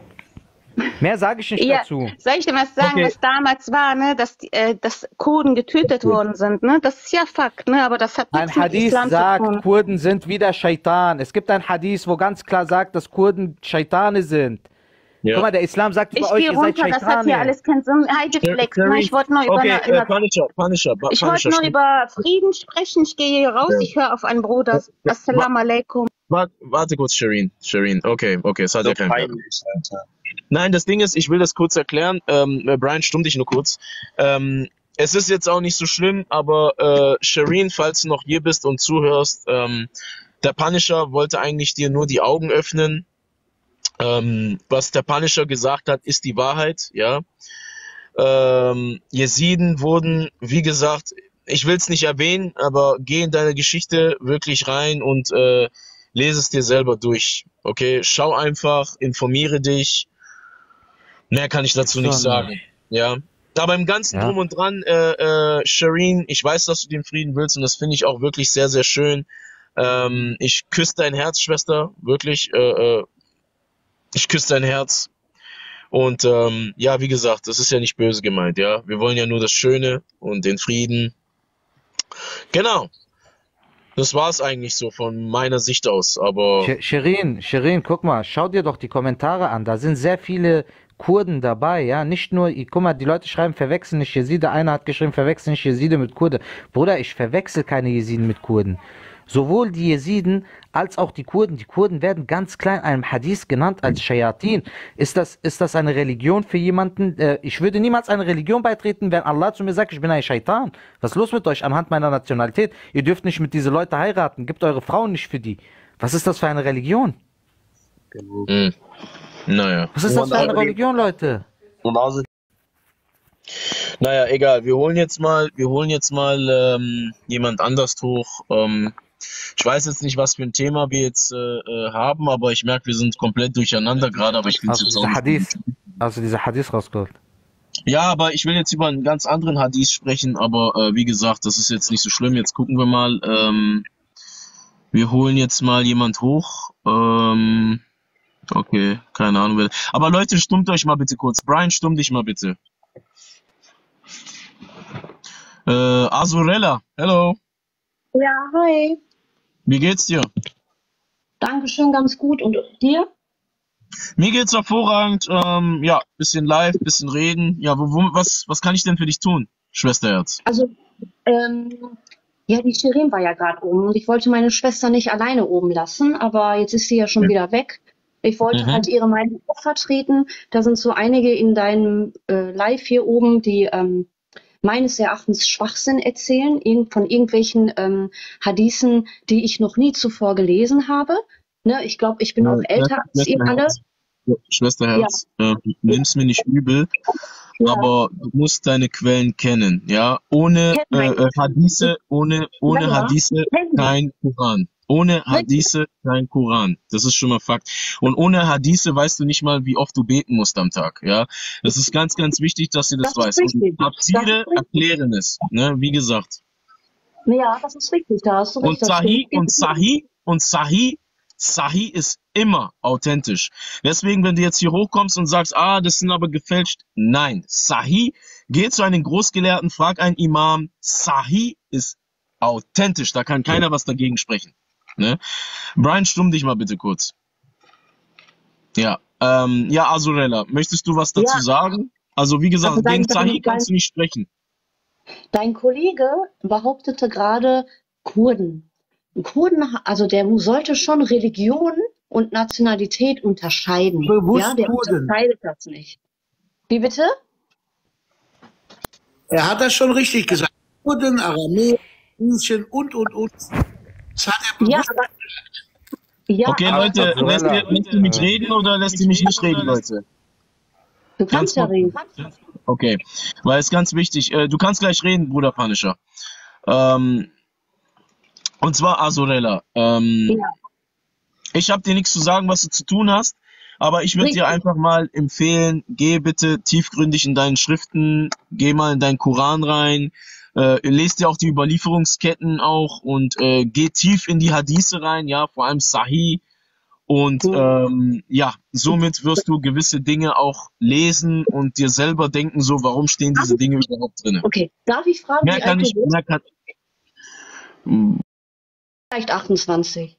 Mehr sage ich nicht ja, dazu. soll ich dir was sagen, Okay. was damals war, ne, dass, die, äh, dass Kurden getötet worden sind, ne? Das ist ja Fakt, ne? Aber das hat Ein nichts mit Hadith Islam zu sagt, tun. Kurden sind wie der Shaitan. Es gibt ein Hadith, wo ganz klar sagt, dass Kurden Shaitane sind. Guck Ja. mal, der Islam sagt über Ich euch, gehe ihr seid runter, das hat hier Shaitane. alles keinen Sinn. Heideflex, ne? Shireen, Ich wollte nur über, okay, eine, äh, über Punisher, Punisher, Ba- ich wollte Punisher, nur stopp. über Frieden sprechen. Ich gehe hier raus, Ja. ich höre auf einen Bruder. Wa- wa- Assalamu alaikum. Warte, warte kurz, Shireen. Shireen, okay, okay, es hat So ja keinen Wert. peinlich, Alter. Nein, das Ding ist, ich will das kurz erklären. Ähm, äh, Brian, stumm dich nur kurz. Ähm, es ist jetzt auch nicht so schlimm, aber äh, Shireen, falls du noch hier bist und zuhörst, ähm, der Punisher wollte eigentlich dir nur die Augen öffnen. Ähm, was der Punisher gesagt hat, ist die Wahrheit, ja. Ähm, Jesiden wurden, wie gesagt, ich will es nicht erwähnen, aber geh in deine Geschichte wirklich rein und äh, lese es dir selber durch. Okay, schau einfach, informiere dich. Mehr kann ich dazu nicht Schon, sagen. Ja. Aber im Ganzen ja. drum und dran, äh, äh, Shireen, ich weiß, dass du den Frieden willst und das finde ich auch wirklich sehr, sehr schön. Ähm, ich küsse dein Herz, Schwester, wirklich. Äh, äh, ich küsse dein Herz. Und ähm, ja, wie gesagt, das ist ja nicht böse gemeint, ja. Wir wollen ja nur das Schöne und den Frieden. Genau. Das war es eigentlich so von meiner Sicht aus, aber Sh- Shirin, Shirin, guck mal, schau dir doch die Kommentare an. Da sind sehr viele Kurden dabei, ja. Nicht nur, guck mal, die Leute schreiben, verwechseln nicht Jeside. Einer hat geschrieben, verwechseln nicht Jeside mit Kurde. Bruder, ich verwechsel keine Jesiden mit Kurden. Sowohl die Jesiden als auch die Kurden. Die Kurden werden ganz klein in einem Hadith genannt als Shayatin. Ist das, ist das eine Religion für jemanden? Äh, ich würde niemals einer Religion beitreten, wenn Allah zu mir sagt, ich bin ein Shaitan. Was ist los mit euch anhand meiner Nationalität? Ihr dürft nicht mit diesen Leuten heiraten. Gebt eure Frauen nicht für die. Was ist das für eine Religion? mh, naja. Was ist das Und für eine außerdem, Religion, Leute? und außerdem, Naja, egal. Wir holen jetzt mal, wir holen jetzt mal ähm, jemand anders hoch. Ähm, ich weiß jetzt nicht, was für ein Thema wir jetzt äh, äh, haben, aber ich merke, wir sind komplett durcheinander gerade, aber ich will es Also jetzt auch dieser nicht. Hadith, also dieser Hadith rausgeholt. Ja, aber ich will jetzt über einen ganz anderen Hadith sprechen, aber äh, wie gesagt, das ist jetzt nicht so schlimm. Jetzt gucken wir mal. Ähm, wir holen jetzt mal jemand hoch. Ähm, okay, keine Ahnung. wer- Aber Leute, stummt euch mal bitte kurz. Brian, stumm dich mal bitte. Äh, Azurella, hello. Ja, hi. Wie geht's dir? Dankeschön, ganz gut. Und dir? Mir geht's hervorragend. Ähm, ja, bisschen live, bisschen reden. Ja, wo, wo, was, was kann ich denn für dich tun, Schwesterherz? Also, ähm, ja, die Shirin war ja gerade oben und ich wollte meine Schwester nicht alleine oben lassen, aber jetzt ist sie ja schon Ja. wieder weg. Ich wollte Mhm. halt ihre Meinung auch vertreten. Da sind so einige in deinem äh, Live hier oben, die ähm, meines Erachtens Schwachsinn erzählen, irgend, von irgendwelchen ähm, Hadithen, die ich noch nie zuvor gelesen habe. Ne, ich glaube, ich bin Ja, auch älter als ihr alle. Schwesterherz, Schwesterherz, äh, nimm's mir nicht übel, Ja, aber du musst deine Quellen kennen, ja. Ohne kenn äh, meine äh, Hadithe, ohne, ohne Ja, ja, Hadithe kenn ich. kein Koran. Ohne Richtig. Hadithe kein Koran. Das ist schon mal Fakt. Und ohne Hadithe weißt du nicht mal, wie oft du beten musst am Tag, ja. Das ist ganz, ganz wichtig, dass ihr das Das ist weißt. Und richtig. Das ist Tafsire richtig. erklären es, ne, wie gesagt. Ja, das ist richtig. Da hast du Und recht. Das stimmt. Sahih und Sahih und Sahih, Sahih ist immer authentisch. Deswegen, wenn du jetzt hier hochkommst und sagst, ah, das sind aber gefälscht. Nein, Sahih, geh zu einem Großgelehrten, frag einen Imam. Sahih ist authentisch. Da kann keiner was dagegen sprechen. Ne? Brian, stumm dich mal bitte kurz. Ja, ähm, ja, Azurella, möchtest du was dazu Ja, sagen? Also, wie gesagt, also gegen dein, Sahih dein, kannst du nicht sprechen. dein Kollege behauptete gerade Kurden. Kurden, also der sollte schon Religion und Nationalität unterscheiden. Ja, Bewusst der Kurden. unterscheidet das nicht. Wie bitte? Er hat das schon richtig gesagt. Kurden, Aramäer, Russien und, und, und. Das hat er Ja, bewusst aber, ja, Okay, aber Leute, lässt ihr, Azurella, lässt ihr mich äh, reden oder lässt ihr mich nicht reden, Leute? du Ganz kannst ja kurz. reden. Okay, weil es ganz wichtig, äh, du kannst gleich reden, Bruder Punisher. Ähm, und zwar Azurella. Ähm, Ja, ich habe dir nichts zu sagen, was du zu tun hast, aber ich würde dir richtig. einfach mal empfehlen, geh bitte tiefgründig in deinen Schriften, geh mal in deinen Koran rein, äh, lest dir auch die Überlieferungsketten auch und äh, geh tief in die Hadithe rein, ja, vor allem Sahih. Und Hm. ähm, ja, somit wirst du gewisse Dinge auch lesen und dir selber denken, so, warum stehen diese Dinge überhaupt drin? Okay, darf ich fragen, Mehr wie kann alt ich, du bist? mehr kann, Hm, Vielleicht achtundzwanzig.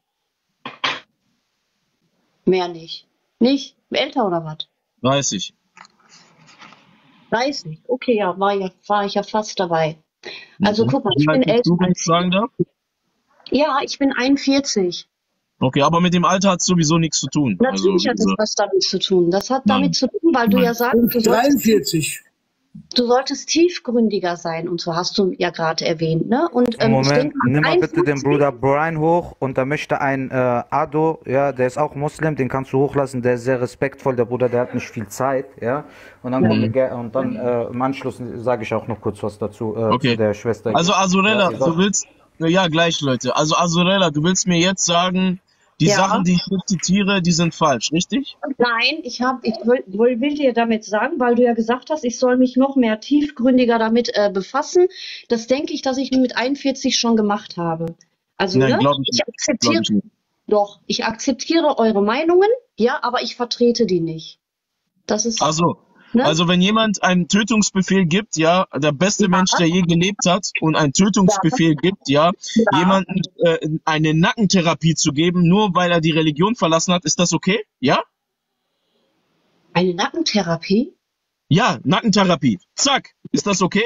Mehr nicht. Nicht? Älter oder was? dreißig. dreißig. Okay, ja, war, ja, war ich ja fast dabei. Also Mhm. guck mal, Wie ich alt bin bist älter du, wenn ich als sagen darf? Ja, ich bin einundvierzig. Okay, aber mit dem Alter hat es sowieso nichts zu tun. Also, Natürlich wie hat das gesagt, was damit zu tun. Das hat damit nein, zu tun, weil du ja nein. sagst, du solltest, dreiundvierzig. Du solltest tiefgründiger sein und so hast du ja gerade erwähnt, ne? Und ähm, ich Moment, denke mal, nimm mal bitte den einundfünfzig Bruder Brian hoch und da möchte ein äh, Ado, ja, der ist auch Muslim, den kannst du hochlassen, der ist sehr respektvoll, der Bruder, der hat nicht viel Zeit, ja. Und dann, kommen wir, ge- und dann äh, im Anschluss sage ich auch noch kurz was dazu äh, Okay. zu der Schwester. Also Ja, Azurella, ihr du sollt, willst, ja gleich Leute, also Azurella, du willst mir jetzt sagen, die Ja. Sachen, die ich jetzt zitiere, die sind falsch, richtig? Nein, ich habe, ich will, will, will dir damit sagen, weil du ja gesagt hast, ich soll mich noch mehr tiefgründiger damit äh, befassen. Das denke ich, dass ich mit einundvierzig schon gemacht habe. Also, Nein, ne? glaube ich Ich nicht. Glaube akzeptiere, ich nicht. doch, ich akzeptiere eure Meinungen, ja, aber ich vertrete die nicht. Das ist, Also, ne? also wenn jemand einen Tötungsbefehl gibt, ja, der beste Ja, Mensch, der je gelebt hat, und einen ja, Tötungsbefehl gibt, ja, ja. jemanden äh, eine Nackentherapie zu geben, nur weil er die Religion verlassen hat, ist das okay? Ja? Eine Nackentherapie? Ja, Nackentherapie. Zack. Ist das okay?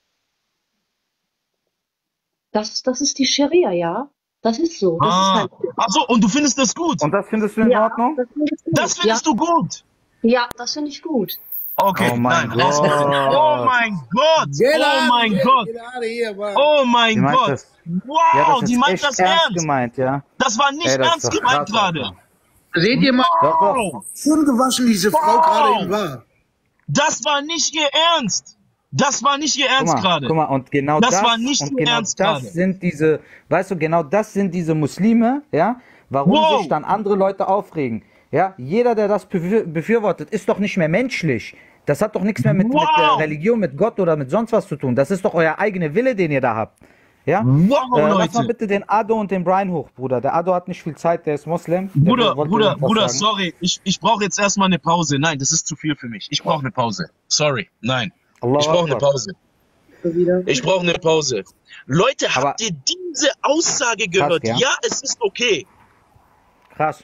Das, das ist die Scharia, ja. Das ist so. Das ist Ah. halt, Ach so, und du findest das gut? und das findest du in ja, Ordnung? das finde ich Das gut. Ja, findest du gut? ja, das finde ich gut. Okay, Oh mein nein, raus mit dem. Oh Gott. mein Gott. Get Oh out of mein here! Gott. Get out of here, bro! Oh Die mein meint Gott. das, ja, Wow, das die ist meint echt das ernst ernst. gemeint, ja. Das war nicht Ey, das ist ernst doch gemeint krass, gerade. Alter. Seht ihr mal, Doch, doch. Wow. ungewaschen diese Frau gerade eben Wow. war. Das war nicht ihr Ernst. Das war nicht ihr Guck Ernst mal, gerade. guck mal, und genau Das war das, nicht und ihr genau Ernst das gerade. sind diese, weißt du, genau das sind diese Muslime, ja, warum sich Wow. dann andere Leute aufregen. Ja, jeder, der das befür befürwortet, ist doch nicht mehr menschlich. Das hat doch nichts mehr mit, mit äh, Wow. Religion, mit Gott oder mit sonst was zu tun. Das ist doch euer eigener Wille, den ihr da habt. Ja? Wow, Äh, lass mal Leute. bitte den Ado und den Brian hoch, Bruder. Der Ado hat nicht viel Zeit, der ist Moslem. Der Bruder, wollte Bruder, irgendwas Bruder, sagen. sorry. Ich, ich brauche jetzt erstmal eine Pause. Nein, das ist zu viel für mich. Ich brauche eine Pause. Sorry. Nein. Ich Allahu brauche eine Akbar. Pause. Ich brauche eine Pause. Leute, Aber habt ihr diese Aussage krass, gehört? gell? Ja, es ist okay. Krass.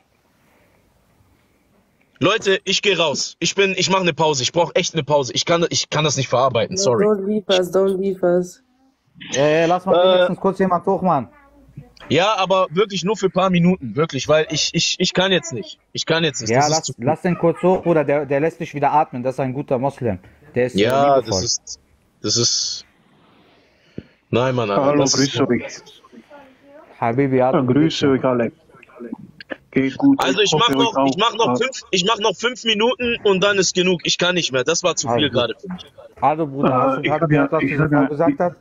Leute, ich gehe raus. Ich bin, ich mache eine Pause. Ich brauche echt eine Pause. Ich kann, ich kann das nicht verarbeiten. No, Sorry. don't leave us, don't leave us. Äh, lass mal Äh, wenigstens kurz jemand hoch, Mann. ja, aber wirklich nur für ein paar Minuten. Wirklich, weil ich, ich, ich kann jetzt nicht. Ich kann jetzt nicht. Ja, Das ist lass, zu viel. lass den kurz hoch, Bruder. Der, der lässt dich wieder atmen. Das ist ein guter Moslem. Der ist äh, Ja, das liebevoll. ist, das ist, nein, Mann, Alter, Hallo, das ist, grüße euch. Habibi, Ja, atmen, grüße bitte. euch alle. Geht gut, also ich ich mach hoffe euch noch, ich auch. mach noch Ah, fünf, ich mach noch fünf Minuten und dann ist genug. Ich kann nicht mehr. Das war zu viel Also, gerade für mich. also Bruder, hast äh, du ich gerade habe ja, gehört, was ich diese habe Frau ja, gesagt hat?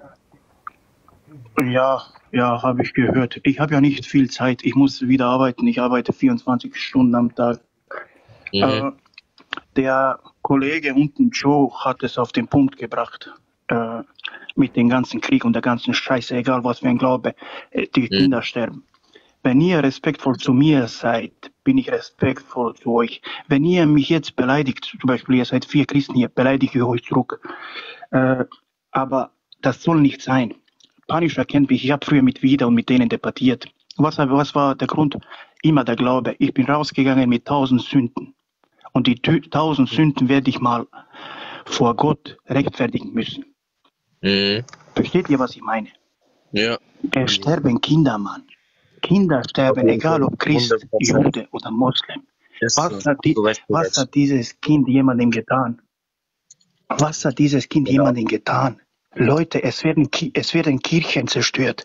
ja, ja, habe ich gehört. Ich habe ja nicht viel Zeit. Ich muss wieder arbeiten. Ich arbeite vierundzwanzig Stunden am Tag. Mhm. Äh, der Kollege unten, Joe, hat es auf den Punkt gebracht. Äh, mit dem ganzen Krieg und der ganzen Scheiße, egal was für ein Glaube, äh, die Mhm. Kinder sterben. Wenn ihr respektvoll zu mir seid, bin ich respektvoll zu euch. Wenn ihr mich jetzt beleidigt, zum Beispiel ihr seid vier Christen hier, beleidige ich euch zurück. Äh, aber das soll nicht sein. Punisher kennt mich, ich habe früher mit Wieder und mit denen debattiert. Was, was war der Grund? Immer der Glaube. Ich bin rausgegangen mit tausend Sünden. Und die tü- tausend Sünden werde ich mal vor Gott rechtfertigen müssen. Mhm. Versteht ihr, was ich meine? Ja. Es sterben Kinder, Mann. Kinder sterben, egal ob Christ, hundert Prozent. Jude oder Moslem. Ist so. Was hat, die, Du recht, du was recht. hat dieses Kind jemandem getan? Was hat dieses Kind Genau. jemandem getan? Leute, es werden, Ki- es werden Kirchen zerstört.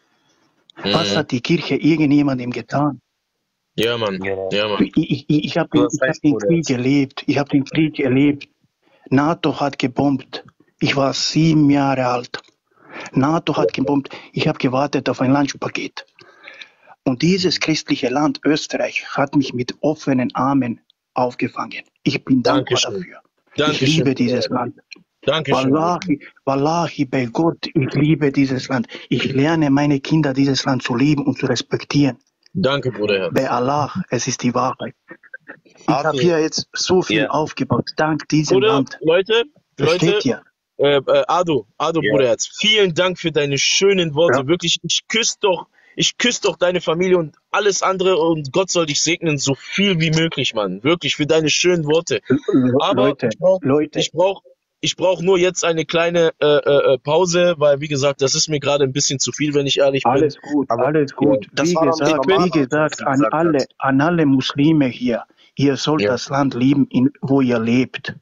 Was Mhm. hat die Kirche irgendjemandem getan? Ja, Mann. Genau. Ja, Mann. Ich, ich, ich, ich habe Du den, hast ich hab recht, den Bruder. Krieg erlebt. Ich habe den Krieg erlebt. NATO hat gebombt. Ich war sieben Jahre alt. NATO hat gebombt. Ich habe gewartet auf ein Lunchpaket. Und dieses christliche Land Österreich hat mich mit offenen Armen aufgefangen. Ich bin dankbar Dankeschön. dafür. Ich Dankeschön, liebe Bruder. dieses Land. Dankeschön. Wallahi, Wallahi, bei Gott, ich liebe dieses Land. Ich lerne meine Kinder, dieses Land zu lieben und zu respektieren. Danke, Bruder. Bei Allah, es ist die Wahrheit. Ich habe Adi, hier jetzt so viel ja, aufgebaut, dank diesem Bruder, Land. Leute, Versteht Leute, ihr? äh, äh, Ado, Ado, ja. Bruderherz, vielen Dank für deine schönen Worte. Ja. Wirklich, ich küsse doch, ich küsse doch deine Familie und alles andere und Gott soll dich segnen, so viel wie möglich, Mann. Wirklich, für deine schönen Worte. Le- Aber Leute, ich brauche Leute, ich brauch, ich brauch nur jetzt eine kleine äh, äh, äh, Pause, weil, wie gesagt, das ist mir gerade ein bisschen zu viel, wenn ich ehrlich bin. alles gut, aber alles Ja, gut. das Wie war doch nicht gesagt, normal, wie was gesagt, sie an gesagt alle, hat. an alle Muslime hier, ihr sollt ja, das Land lieben, in, wo ihr lebt.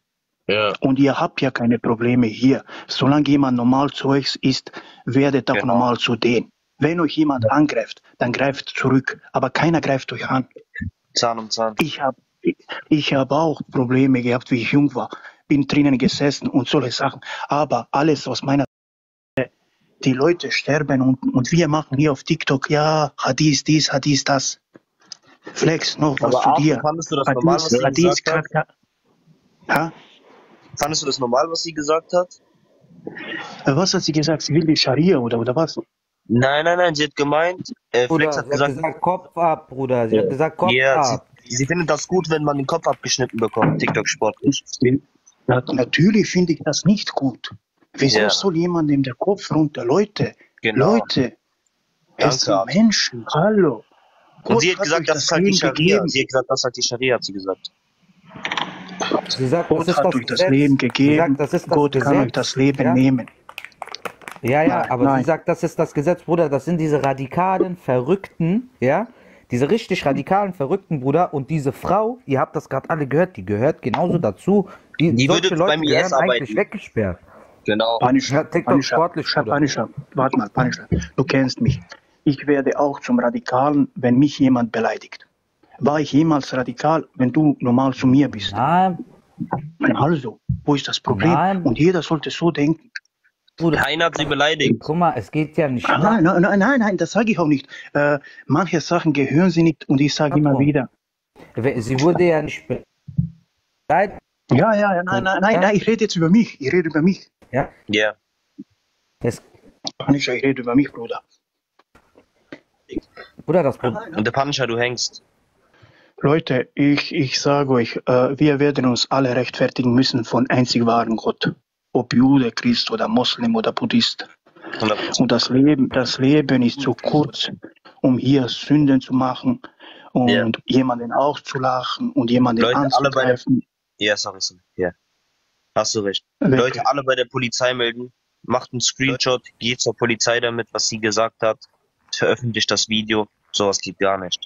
Ja. Und ihr habt ja keine Probleme hier. Solange jemand normal zu euch ist, werdet auch Genau. normal zu denen. Wenn euch jemand angreift, dann greift zurück. Aber keiner greift euch an. Zahn um Zahn. Ich habe ich, ich hab auch Probleme gehabt, wie ich jung war. Bin drinnen gesessen und solche Sachen. Aber alles aus meiner Seite, die Leute sterben und, und wir machen hier auf TikTok, ja, Hadith dies, Hadith das. Flex, noch was Aber zu Arthur, dir. fandest du das normal, was sie Hadith, gesagt hat? Hadith, ja? Fandest du das normal, was sie gesagt hat? Was hat sie gesagt? Sie will die Scharia oder, oder was? Nein, nein, nein, sie hat gemeint, äh, Bruder, Flex hat sie gesagt, hat gesagt, Kopf ab, Bruder. Sie hat gesagt, Kopf ja, ab. sie, sie findet das gut, wenn man den Kopf abgeschnitten bekommt, TikTok-sportlich. Ja, natürlich finde ich das nicht gut. Wieso Ja. soll jemandem der Kopf runter? Leute, Genau. Leute, es Danke, sind Arthur. Menschen, hallo. Und Gott sie hat hat gesagt, euch das das ist halt die Leben Scharia. gegeben. Sie hat gesagt, das ist halt die Scharia, hat sie gesagt. Sie sagt, das Gott ist hat das euch das Gesetz. Leben Sie gegeben. sagt, das ist das Gott Gesetz. kann euch das Leben ja? nehmen. Ja, ja, Nein, aber nein. sie sagt, das ist das Gesetz, Bruder. Das sind diese radikalen, verrückten, ja, diese richtig radikalen, verrückten, Bruder. Und diese Frau, ihr habt das gerade alle gehört, die gehört genauso dazu. Die, Die solche würde Leute beim I S gehören eigentlich arbeiten. weggesperrt. Genau. Panischer, Ja, TikTok Panischer, sportlich, Schat- Bruder. Panischer, warte mal, Panischer, du kennst mich. Ich werde auch zum Radikalen, wenn mich jemand beleidigt. War ich jemals radikal, wenn du normal zu mir bist? Nein, Also, wo ist das Problem? Nein. Und jeder sollte so denken. Bruder. Keiner hat sie beleidigt. Guck mal, es geht ja nicht. Nein, nein, nein, nein, nein, das sage ich auch nicht. Äh, manche Sachen gehören sie nicht und ich sage immer Warum? wieder. Sie wurde ja nicht beleidigt. Ja, ja, ja, nein, nein, nein, nein, ich rede jetzt über mich. Ich rede über mich. Ja. Ja. Es, Panischer, ich rede über mich, Bruder. Bruder, das Problem. Und der Punisher, du hängst. Leute, ich, ich sage euch, äh, wir werden uns alle rechtfertigen müssen von einzig wahren Gott. Ob Jude, Christ oder Moslem oder Buddhist. hundert Prozent. Und das Leben, das Leben ist zu kurz, um hier Sünden zu machen und Ja. jemanden auszulachen und jemanden Leute, alle bei der... anzugreifen. Ja, sorry, sorry. Ja. Hast du recht. Wirklich. Leute, alle bei der Polizei melden. Macht einen Screenshot, geht zur Polizei damit, was sie gesagt hat. Veröffentlicht das Video. Sowas geht gar nicht.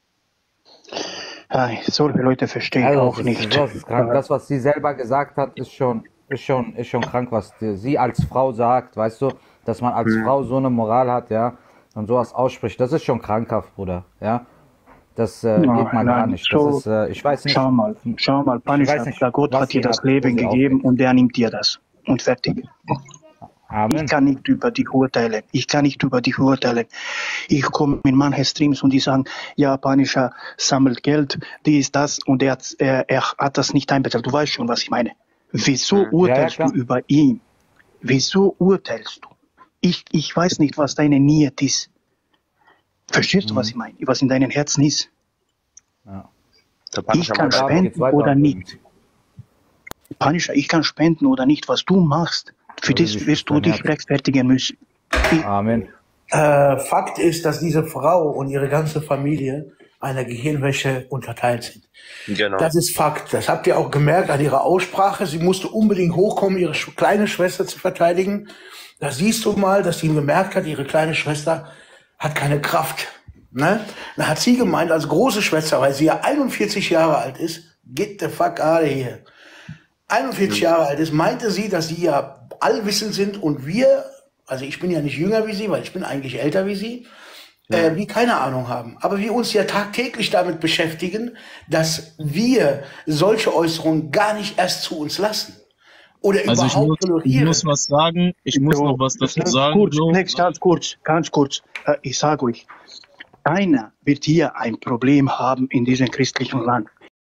Ei, solche Leute verstehe ich Also, auch das, nicht. Das, ist krank. Das, was sie selber gesagt hat, ist schon, ist schon, ist schon krank, was die, sie als Frau sagt, weißt du, dass man als Mhm. Frau so eine Moral hat, ja, und sowas ausspricht. Das ist schon krankhaft, Bruder, ja. Das äh, Nein, geht mal gar nein, nicht. Das so- ist, äh, ich weiß nicht. Schau mal, schau mal, Ich Panischer, weiß nicht, der Gott was hat dir sie das hat, wo Leben sie gegeben aufweckt. und der nimmt dir das. Und fertig. Amen. Ich kann nicht über dich urteilen. Ich kann nicht über dich urteilen. Ich komme in manche Streams und die sagen, ja, Panischer sammelt Geld, dies, das und er, hat- er, er hat das nicht einbezahlt. Du weißt schon, was ich meine. Wieso Mhm. Ja, ja, urteilst klar. du über ihn? Wieso urteilst du? Ich, ich weiß nicht, was deine Niet ist. Verstehst du, was ich meine? Was in deinem Herzen ist? Ja. Der Ich Punisher kann macht David spenden geht's weiter. oder nicht. Panischer, ich kann spenden oder nicht. Was du machst, für Also das nicht wirst du dein dich Herz. rechtfertigen müssen. Amen. Äh, Fakt ist, dass diese Frau und ihre ganze Familie einer Gehirnwäsche unterteilt sind. Genau. Das ist Fakt. Das habt ihr auch gemerkt an ihrer Aussprache. Sie musste unbedingt hochkommen, ihre sch- kleine Schwester zu verteidigen. Da siehst du mal, dass sie gemerkt hat, ihre kleine Schwester hat keine Kraft. Ne? Da hat sie gemeint, als große Schwester, weil sie ja einundvierzig Jahre alt ist, get the fuck out of here. einundvierzig Jahre alt ist, meinte sie, dass sie ja allwissend sind und wir, also ich bin ja nicht jünger wie sie, weil ich bin eigentlich älter wie sie, äh, wie keine Ahnung haben. Aber wir uns ja tagtäglich damit beschäftigen, dass wir solche Äußerungen gar nicht erst zu uns lassen. Oder Also ich überhaupt muss, ich tolerieren. muss was sagen, ich muss So, noch was dazu ganz sagen. kurz, So. next, ganz kurz, ganz kurz. Äh, Ich sage euch, keiner wird hier ein Problem haben in diesem christlichen Land.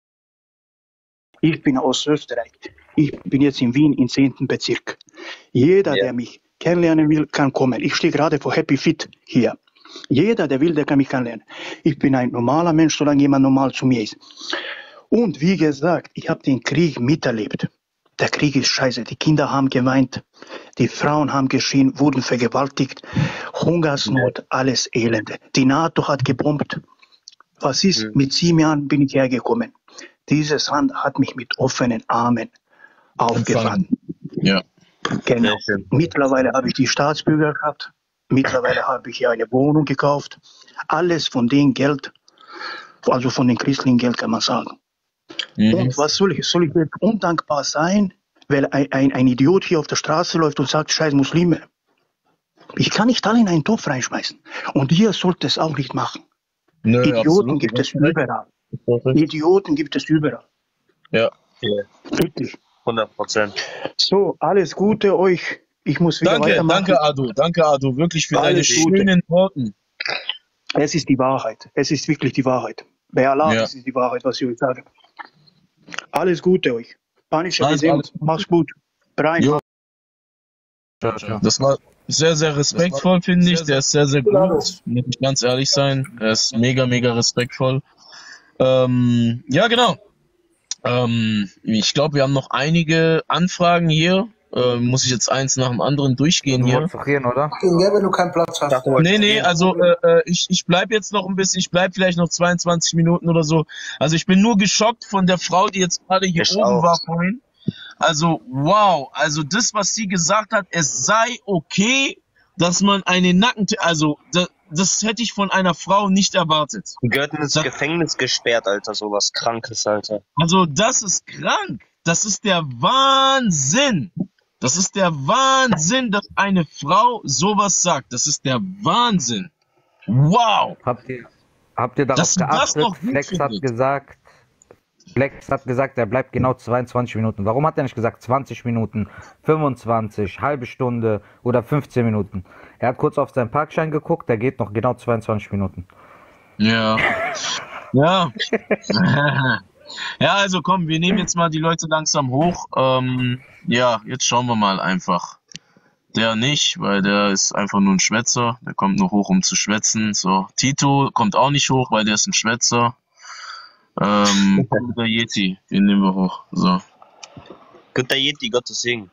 Ich bin aus Österreich. Ich bin jetzt in Wien im zehnten Bezirk. Jeder, Ja. der mich kennenlernen will, kann kommen. Ich stehe gerade vor Happy Fit hier. Jeder, der will, der kann mich kennenlernen. Ich bin ein normaler Mensch, solange jemand normal zu mir ist. Und wie gesagt, ich habe den Krieg miterlebt. Der Krieg ist scheiße. Die Kinder haben geweint, die Frauen haben geschrien, wurden vergewaltigt, Hungersnot, alles Elende. Die NATO hat gebombt. Was ist? Mhm. Mit sieben Jahren bin ich hergekommen. Dieses Land hat mich mit offenen Armen aufgefangen. Ja. Genau. Sehr schön. Mittlerweile habe ich die Staatsbürgerschaft. Mittlerweile habe ich hier eine Wohnung gekauft. Alles von dem Geld, also von dem christlichen Geld kann man sagen. Mhm. Und was soll ich? Soll ich jetzt undankbar sein, weil ein, ein, ein Idiot hier auf der Straße läuft und sagt, scheiß Muslime. Ich kann nicht alle in einen Topf reinschmeißen. Und ihr sollt es auch nicht machen. Nö, Idioten absolut. gibt es überall. Idioten gibt es überall. Ja. Ja, Wirklich. hundert Prozent. So, alles Gute euch. Ich muss wieder Danke, weitermachen. danke Adu, danke Adu, wirklich für deine Alles Gute. schönen Worten. Es ist die Wahrheit. Es ist wirklich die Wahrheit. Bei Allah Ja. es ist die Wahrheit, was ich euch sage. Alles Gute euch. Panischer Also, Gesehen. alles Mach's gut. Brian. Jo. Das war sehr, sehr respektvoll, finde ich. Der ist sehr, sehr gut, muss ich ganz ehrlich sein. Er ist mega, mega respektvoll. Ähm, ja, genau. Ähm, ich glaube, wir haben noch einige Anfragen hier. Äh, muss ich jetzt eins nach dem anderen durchgehen Du hier. wolltest doch reden, oder? Wenn du keinen Platz hast. Nee, nee, also äh, äh, ich, ich bleib jetzt noch ein bisschen, ich bleib vielleicht noch zweiundzwanzig Minuten oder so. Also ich bin nur geschockt von der Frau, die jetzt gerade hier Ich oben auch. war vorhin. Also wow, also das, was sie gesagt hat, es sei okay, dass man eine Nacken... Also das, das hätte ich von einer Frau nicht erwartet. Die gehört ins Das, Gefängnis gesperrt, Alter, sowas Krankes, Alter. also das ist krank. Das ist der Wahnsinn. Das ist der Wahnsinn, dass eine Frau sowas sagt. Das ist der Wahnsinn. Wow. Habt ihr, habt ihr darauf Dass du das geachtet? noch gut Flex hat findest. gesagt, Flex hat gesagt, er bleibt genau zweiundzwanzig Minuten. Warum hat er nicht gesagt zwanzig Minuten, fünfundzwanzig, halbe Stunde oder fünfzehn Minuten? Er hat kurz auf seinen Parkschein geguckt, der geht noch genau zweiundzwanzig Minuten. Ja. Ja. Ja, also komm, wir nehmen jetzt mal die Leute langsam hoch. Ähm, ja, jetzt schauen wir mal einfach. Der nicht, weil der ist einfach nur ein Schwätzer. Der kommt nur hoch, um zu schwätzen. So, Tito kommt auch nicht hoch, weil der ist ein Schwätzer. Ähm, der Yeti, den nehmen wir hoch. So. Guter Yeti, Gottes Segen.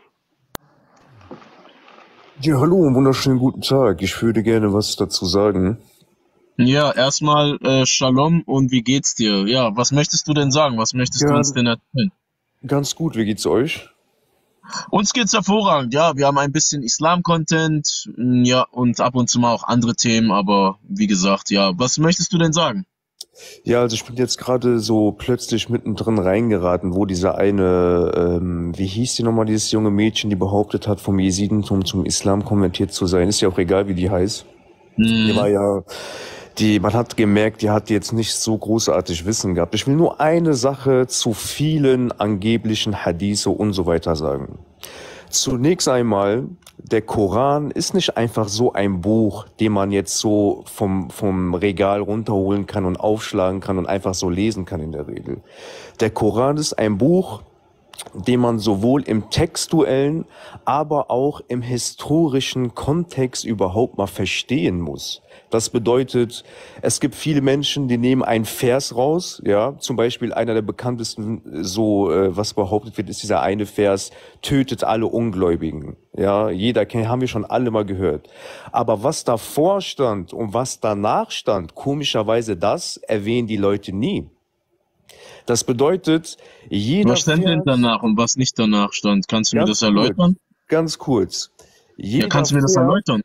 Ja, hallo, einen wunderschönen guten Tag. Ich würde gerne was dazu sagen. Ja, erstmal äh, Shalom und wie geht's dir? Ja, was möchtest du denn sagen? Was möchtest du Ja, uns denn erzählen? ganz gut. Wie geht's euch? Uns geht's hervorragend, ja. Wir haben ein bisschen Islam-Content, mm, ja, und ab und zu mal auch andere Themen, aber wie gesagt, ja. Was möchtest du denn sagen? Ja, also ich bin jetzt gerade so plötzlich mittendrin reingeraten, wo dieser eine, ähm, wie hieß die nochmal, dieses junge Mädchen, die behauptet hat, vom Jesidentum zum Islam konvertiert zu sein. Ist ja auch egal, wie die heißt. Die war Hm, ja, die, man hat gemerkt, die hat jetzt nicht so großartig Wissen gehabt. Ich will nur eine Sache zu vielen angeblichen Hadithe und so weiter sagen. Zunächst einmal, der Koran ist nicht einfach so ein Buch, den man jetzt so vom, vom Regal runterholen kann und aufschlagen kann und einfach so lesen kann in der Regel. Der Koran ist ein Buch, den man sowohl im textuellen, aber auch im historischen Kontext überhaupt mal verstehen muss. Das bedeutet, es gibt viele Menschen, die nehmen einen Vers raus, ja, zum Beispiel einer der bekanntesten, so, äh, was behauptet wird, ist dieser eine Vers, tötet alle Ungläubigen, ja, jeder kennt, haben wir schon alle mal gehört. Aber was davor stand und was danach stand, komischerweise das erwähnen die Leute nie. Das bedeutet, jeder was stand denn Vers, danach und was nicht danach stand? Kannst du mir ganz das kurz, erläutern? ganz kurz, Ja, jeder kannst du mir das Vers, erläutern?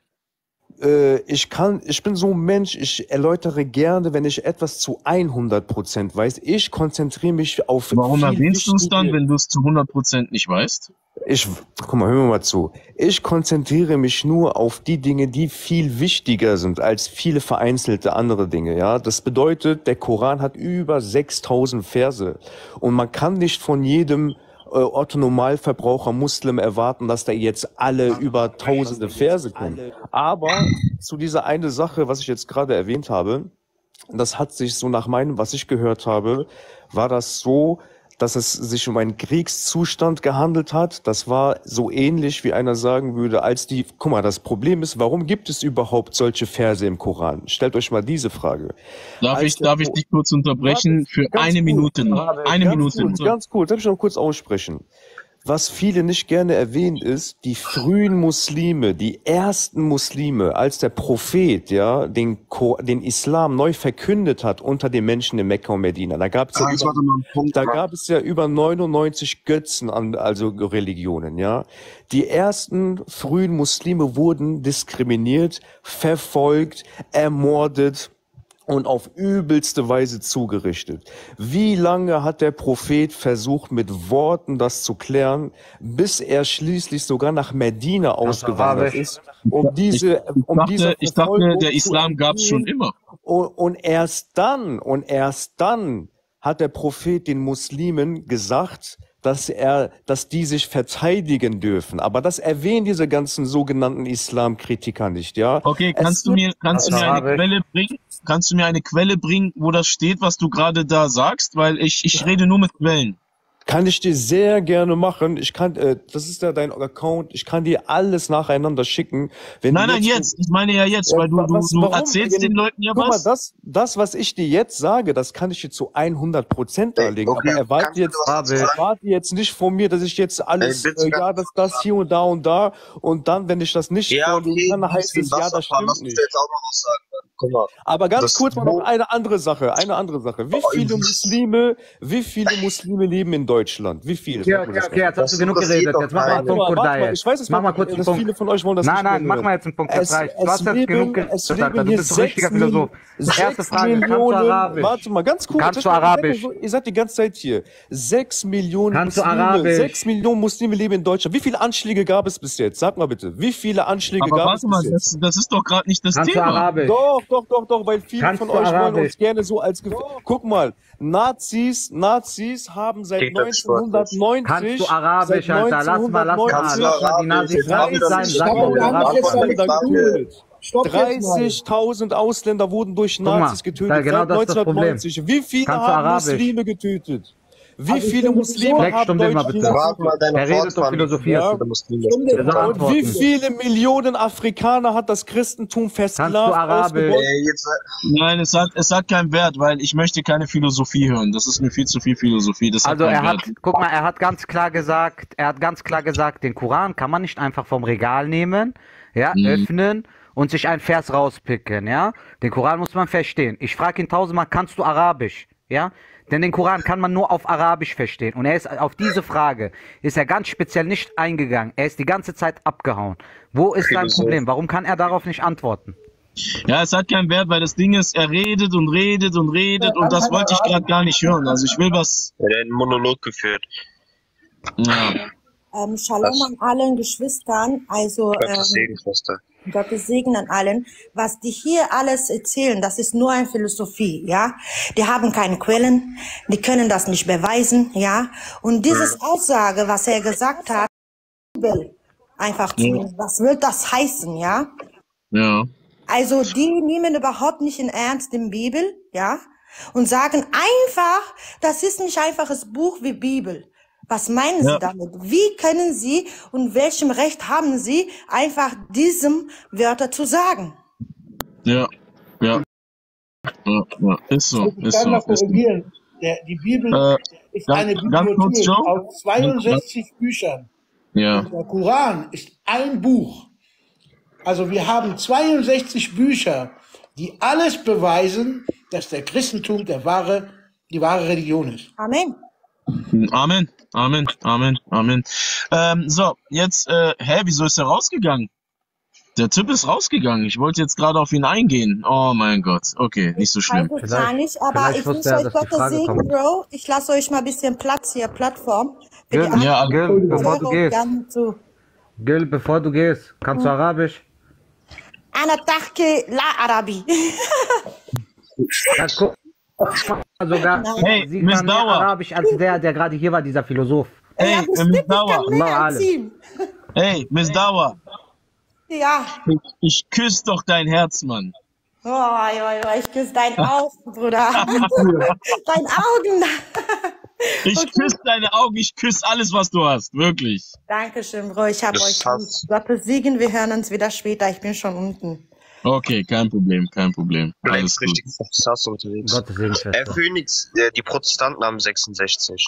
äh, ich kann, ich bin so ein Mensch, ich erläutere gerne, wenn ich etwas zu hundert Prozent weiß. Ich konzentriere mich auf Warum viel erwähnst du es dann, wichtige, wenn du es zu hundert Prozent nicht weißt? ich, guck mal, hör mir mal zu. Ich konzentriere mich nur auf die Dinge, die viel wichtiger sind als viele vereinzelte andere Dinge, ja. Das bedeutet, der Koran hat über sechstausend Verse und man kann nicht von jedem äh, Otto-Normalverbraucher Muslim erwarten, dass da jetzt alle über tausende Verse können. Aber zu dieser eine Sache, was ich jetzt gerade erwähnt habe, das hat sich so nach meinem, was ich gehört habe, war das so, dass es sich um einen Kriegszustand gehandelt hat. Das war so ähnlich, wie einer sagen würde, als die, guck mal, das Problem ist, warum gibt es überhaupt solche Verse im Koran? Stellt euch mal diese Frage. Darf Als ich, der darf ich Ko- dich kurz Warte, unterbrechen für ganz eine kurz, Minute noch? Eine ganz Minute kurz, nur. ganz kurz, darf ich noch kurz aussprechen. Was viele nicht gerne erwähnen ist, die frühen Muslime, die ersten Muslime, als der Prophet, ja, den, Ko- den Islam neu verkündet hat unter den Menschen in Mekka und Medina. Da gab es ja Das über, war mal ein Punkt, da Mann. gab es ja über neunundneunzig Götzen an, also Religionen, ja. Die ersten frühen Muslime wurden diskriminiert, verfolgt, ermordet. und auf übelste Weise zugerichtet. Wie lange hat der Prophet versucht, mit Worten das zu klären, bis er schließlich sogar nach Medina ausgewandert ist, um diese, ich um dachte, dieser ich dachte, Verfolgung der zu Islam gab's schon entgehen. immer. Und, und erst dann, und erst dann hat der Prophet den Muslimen gesagt, dass er, dass die sich verteidigen dürfen. Aber das erwähnen diese ganzen sogenannten Islamkritiker nicht, ja. Okay, Es kannst du gibt mir, kannst du mir eine Arabisch. Quelle bringen? Kannst du mir eine Quelle bringen, wo das steht, was du gerade da sagst? Weil ich, ich rede nur mit Quellen. Kann ich dir sehr gerne machen. Ich kann, äh, das ist ja dein Account. Ich kann dir alles nacheinander schicken. Wenn Nein, du nein, jetzt. Ich meine ja jetzt, Ja, weil du, wa- du, was, du warum? erzählst den Leuten ja Guck mal, was. das, das, was ich dir jetzt sage, das kann ich dir zu hundert Prozent Ey, darlegen. okay, Aber erwarte kannst du jetzt, was dazu Arabisch. sagen? erwarte jetzt nicht von mir, dass ich jetzt Ey, alles, bitte äh, ganz ja, das, kurz das hier und da und da. Und dann, wenn ich das nicht Ja, vorlegen okay, kann, dann du bist heißt wie ein es, ja, das Wasserfall. Lass stimmt mich nicht. jetzt auch noch was sagen. Mann. Guck mal, Aber ganz das kurz mal noch Mo eine andere Sache, eine andere Sache. Wie oh, viele das, Muslime, wie viele Muslime leben in Deutschland? Wie viele? Okay, Sag mir okay, das okay, mal. jetzt hast das du genug interessiert geredet. doch Jetzt mach mal keinen. einen Warte Punkt, mal, warte mal. Kurdai. Ich weiß, es Mach mal wird, kurz einen dass Punkt. viele von euch wollen das Nein, nicht mehr nein, mach hören. mal jetzt einen Punkt. Das Es, reicht. Du es hast jetzt genug leben, es gesagt. leben Du hier bist doch ein richtiger sechs, Mil Philosoph. Erste sechs Frage, kannst du Millionen, Arabisch? warte mal, ganz kurz. Kannst du Ihr seid, ja Arabisch? so, ihr seid die ganze Zeit hier. Sechs Millionen Kannst du Muslime, Arabisch? sechs Millionen Muslime leben in Deutschland. Wie viele Anschläge gab es bis jetzt? Sag mal bitte. Wie viele Anschläge Aber gab es warte mal, bis das, jetzt? das ist doch gerade nicht das Kannst du Thema. Arabisch? Doch, doch, doch, doch, weil viele Kannst von du euch wollen Arabisch? uns gerne so als Gef Guck mal, Nazis, Nazis haben seit Diktatorschutz. Kannst du neunzehnhundertneunzig, seit Arabisch, Alter? Lass mal, lass mal, Kannst du lass mal die Arabisch? Nazis Jetzt haben wir Nazis das sein. nicht Sag Aber mal, gut. wir wo haben doch Arabisch jetzt Warte eine mal, ist. ich sag dir. getötet. Stopp jetzt mal. dreißigtausend Ausländer wurden durch Guck mal, Nazis da, getötet genau seit das ist das Problem. neunzehnhundertneunzig. Wie viele Kannst du haben Arabisch? Muslime getötet? Wie Also ich viele bin Muslime sowieso, Leck, haben stumm den mal Deutsche bitte. Frag mal getötet? deine Der redet doch Vorfahren, wie Philosophie. viele Ja? Muslime stumm es den Der getötet soll haben. Und wie antworten. viele Millionen Afrikaner hat das Christentum Kannst du versklavt, Arabisch? ausgebeutet? Ey, jetzt, Nein, es hat, es hat keinen Wert, weil ich möchte keine Philosophie hören. Das ist mir viel zu viel Philosophie. Das hat Also keinen er hat, Wert. guck mal, er hat ganz klar gesagt, er hat ganz klar gesagt, den Koran kann man nicht einfach vom Regal nehmen, ja, Mhm. öffnen und sich einen Vers rauspicken, ja. Den Koran muss man verstehen. Ich frage ihn tausendmal, kannst du Arabisch, ja? Denn den Koran kann man nur auf Arabisch verstehen. Und er ist auf diese Frage, ist er ganz speziell nicht eingegangen. Er ist die ganze Zeit abgehauen. Wo ist sein Philosoph. Problem? Warum kann er darauf nicht antworten? Ja, es hat keinen Wert, weil das Ding ist, er redet und redet und redet und das wollte ich gerade gar nicht hören. Also ich will was. Er hat einen Monolog geführt. Ja. Ähm, Shalom Was? an allen Geschwistern, also Gottes ähm, Segen, Schwester. Gottes Segen an allen. Was die hier alles erzählen, das ist nur eine Philosophie, ja. Die haben keine Quellen, die können das nicht beweisen, ja. Und dieses Aussage, was er gesagt hat, will einfach zu, Ja. was will das heißen, ja? Ja. Also die nehmen überhaupt nicht in Ernst die Bibel, ja, und sagen einfach, das ist nicht einfaches Buch wie Bibel. Was meinen Sie Ja. damit? Wie können Sie und welchem Recht haben Sie, einfach diesem Wörter zu sagen? Ja. Ja. Ja. Ja. Ist so. Ich Ist kann so. mal Ist so. korrigieren. Der, die Bibel Äh, ist ganz, eine ganz kurz, Bibliothek Joe. aus zweiundsechzig Büchern. Ja. Und der Koran ist ein Buch. Also wir haben zweiundsechzig Bücher, die alles beweisen, dass der Christentum der wahre, die wahre Religion ist. Amen. Amen. Amen. Amen. Amen. Ähm, so, jetzt, äh, hä, wieso ist er rausgegangen? Der Typ ist rausgegangen. Ich wollte jetzt gerade auf ihn eingehen. Oh mein Gott. Okay, nicht so Ich schlimm. weiß es gar nicht, aber vielleicht ich wusste wünsche er, euch dass die Gottes Frage Segen, kommt. Bro. Ich lasse euch mal ein bisschen Platz hier, Plattform. Für die Gül, anderen Ja, Gül, bevor du höre und gehst, gerne zu. Gül, bevor du gehst, kannst du Arabisch? Ana tahki la Arabi. Ja, guck mal, sogar, Hey, sie Miss kann mehr Dauer. Arabisch als der, der gerade hier war, dieser Philosoph. Hey, Ja, äh, Miss bestimmt, ich Dauer. kann mehr Allah als alles. ihm. Hey, Miss Dauer. Ja. Ich, ich küsse doch dein Herz, Mann. Oh, ja, ja, ich küsse dein Augen, Bruder. Dein Augen. Ich Okay. küsse deine Augen, ich küsse alles, was du hast. Wirklich. Dankeschön, Bro. Ich habe Das euch Hass. lieb. Gottes Segen. Wir hören uns wieder später. Ich bin schon unten. Okay, kein Problem, kein Problem. Du Alles bleibst gut. richtig sass unterwegs. Gottes Segen, Äh, Schwester. Phoenix, äh, die Protestanten haben sechsundsechzig.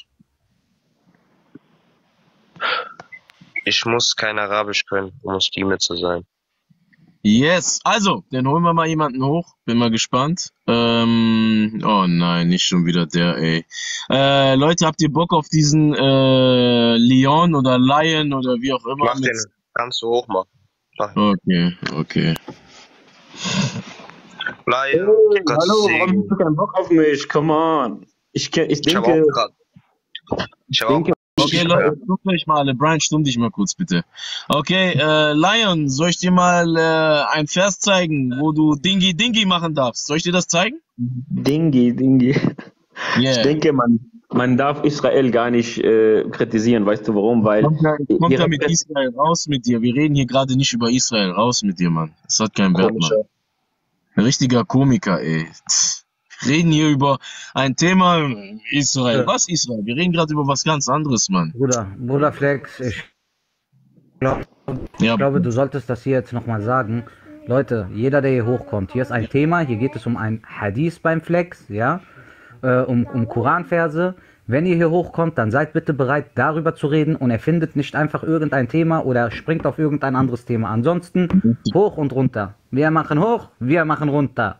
Ich muss kein Arabisch können, um Muslime zu sein. Yes, also, dann holen wir mal jemanden hoch. Bin mal gespannt. Ähm, oh nein, nicht schon wieder der, ey. Äh, Leute, habt ihr Bock auf diesen äh, Leon oder Lion oder wie auch immer? Mach Mit... den, kannst du hoch machen. Mach. Okay, okay. Laie, Hey, Gottes hallo, warum Segen. hast du keinen Bock auf mich? Come on. Ich, ke- ich Ich habe denke, auch gerade. Ich ich habe auch denke, Okay, ich, Leute, guckt euch mal alle. Brian, stumm dich mal kurz, bitte. Okay, äh, Lion, soll ich dir mal äh, ein Vers zeigen, wo du Dingi Dingi machen darfst? Soll ich dir das zeigen? Dingi, Dingi. Ich Yeah. denke, man, man darf Israel gar nicht äh, kritisieren. Weißt du warum? Weil Kommt da, die kommt da mit Repräs- Israel, raus mit dir. Wir reden hier gerade nicht über Israel. Raus mit dir, Mann. Das hat keinen Wert, Mann. komischer. Ein richtiger Komiker, ey. Wir reden hier über ein Thema Israel. Äh, Was Israel? Wir reden gerade über was ganz anderes, Mann. Bruder, Bruder Flex, ich, glaub, ich Ja, glaube, du solltest das hier jetzt nochmal sagen. Leute, jeder, der hier hochkommt, hier ist ein Thema, hier geht es um ein Hadith beim Flex, ja, äh, um, um Koranverse. Wenn ihr hier hochkommt, dann seid bitte bereit, darüber zu reden und erfindet nicht einfach irgendein Thema oder springt auf irgendein anderes Thema. Ansonsten hoch und runter. Wir machen hoch, wir machen runter.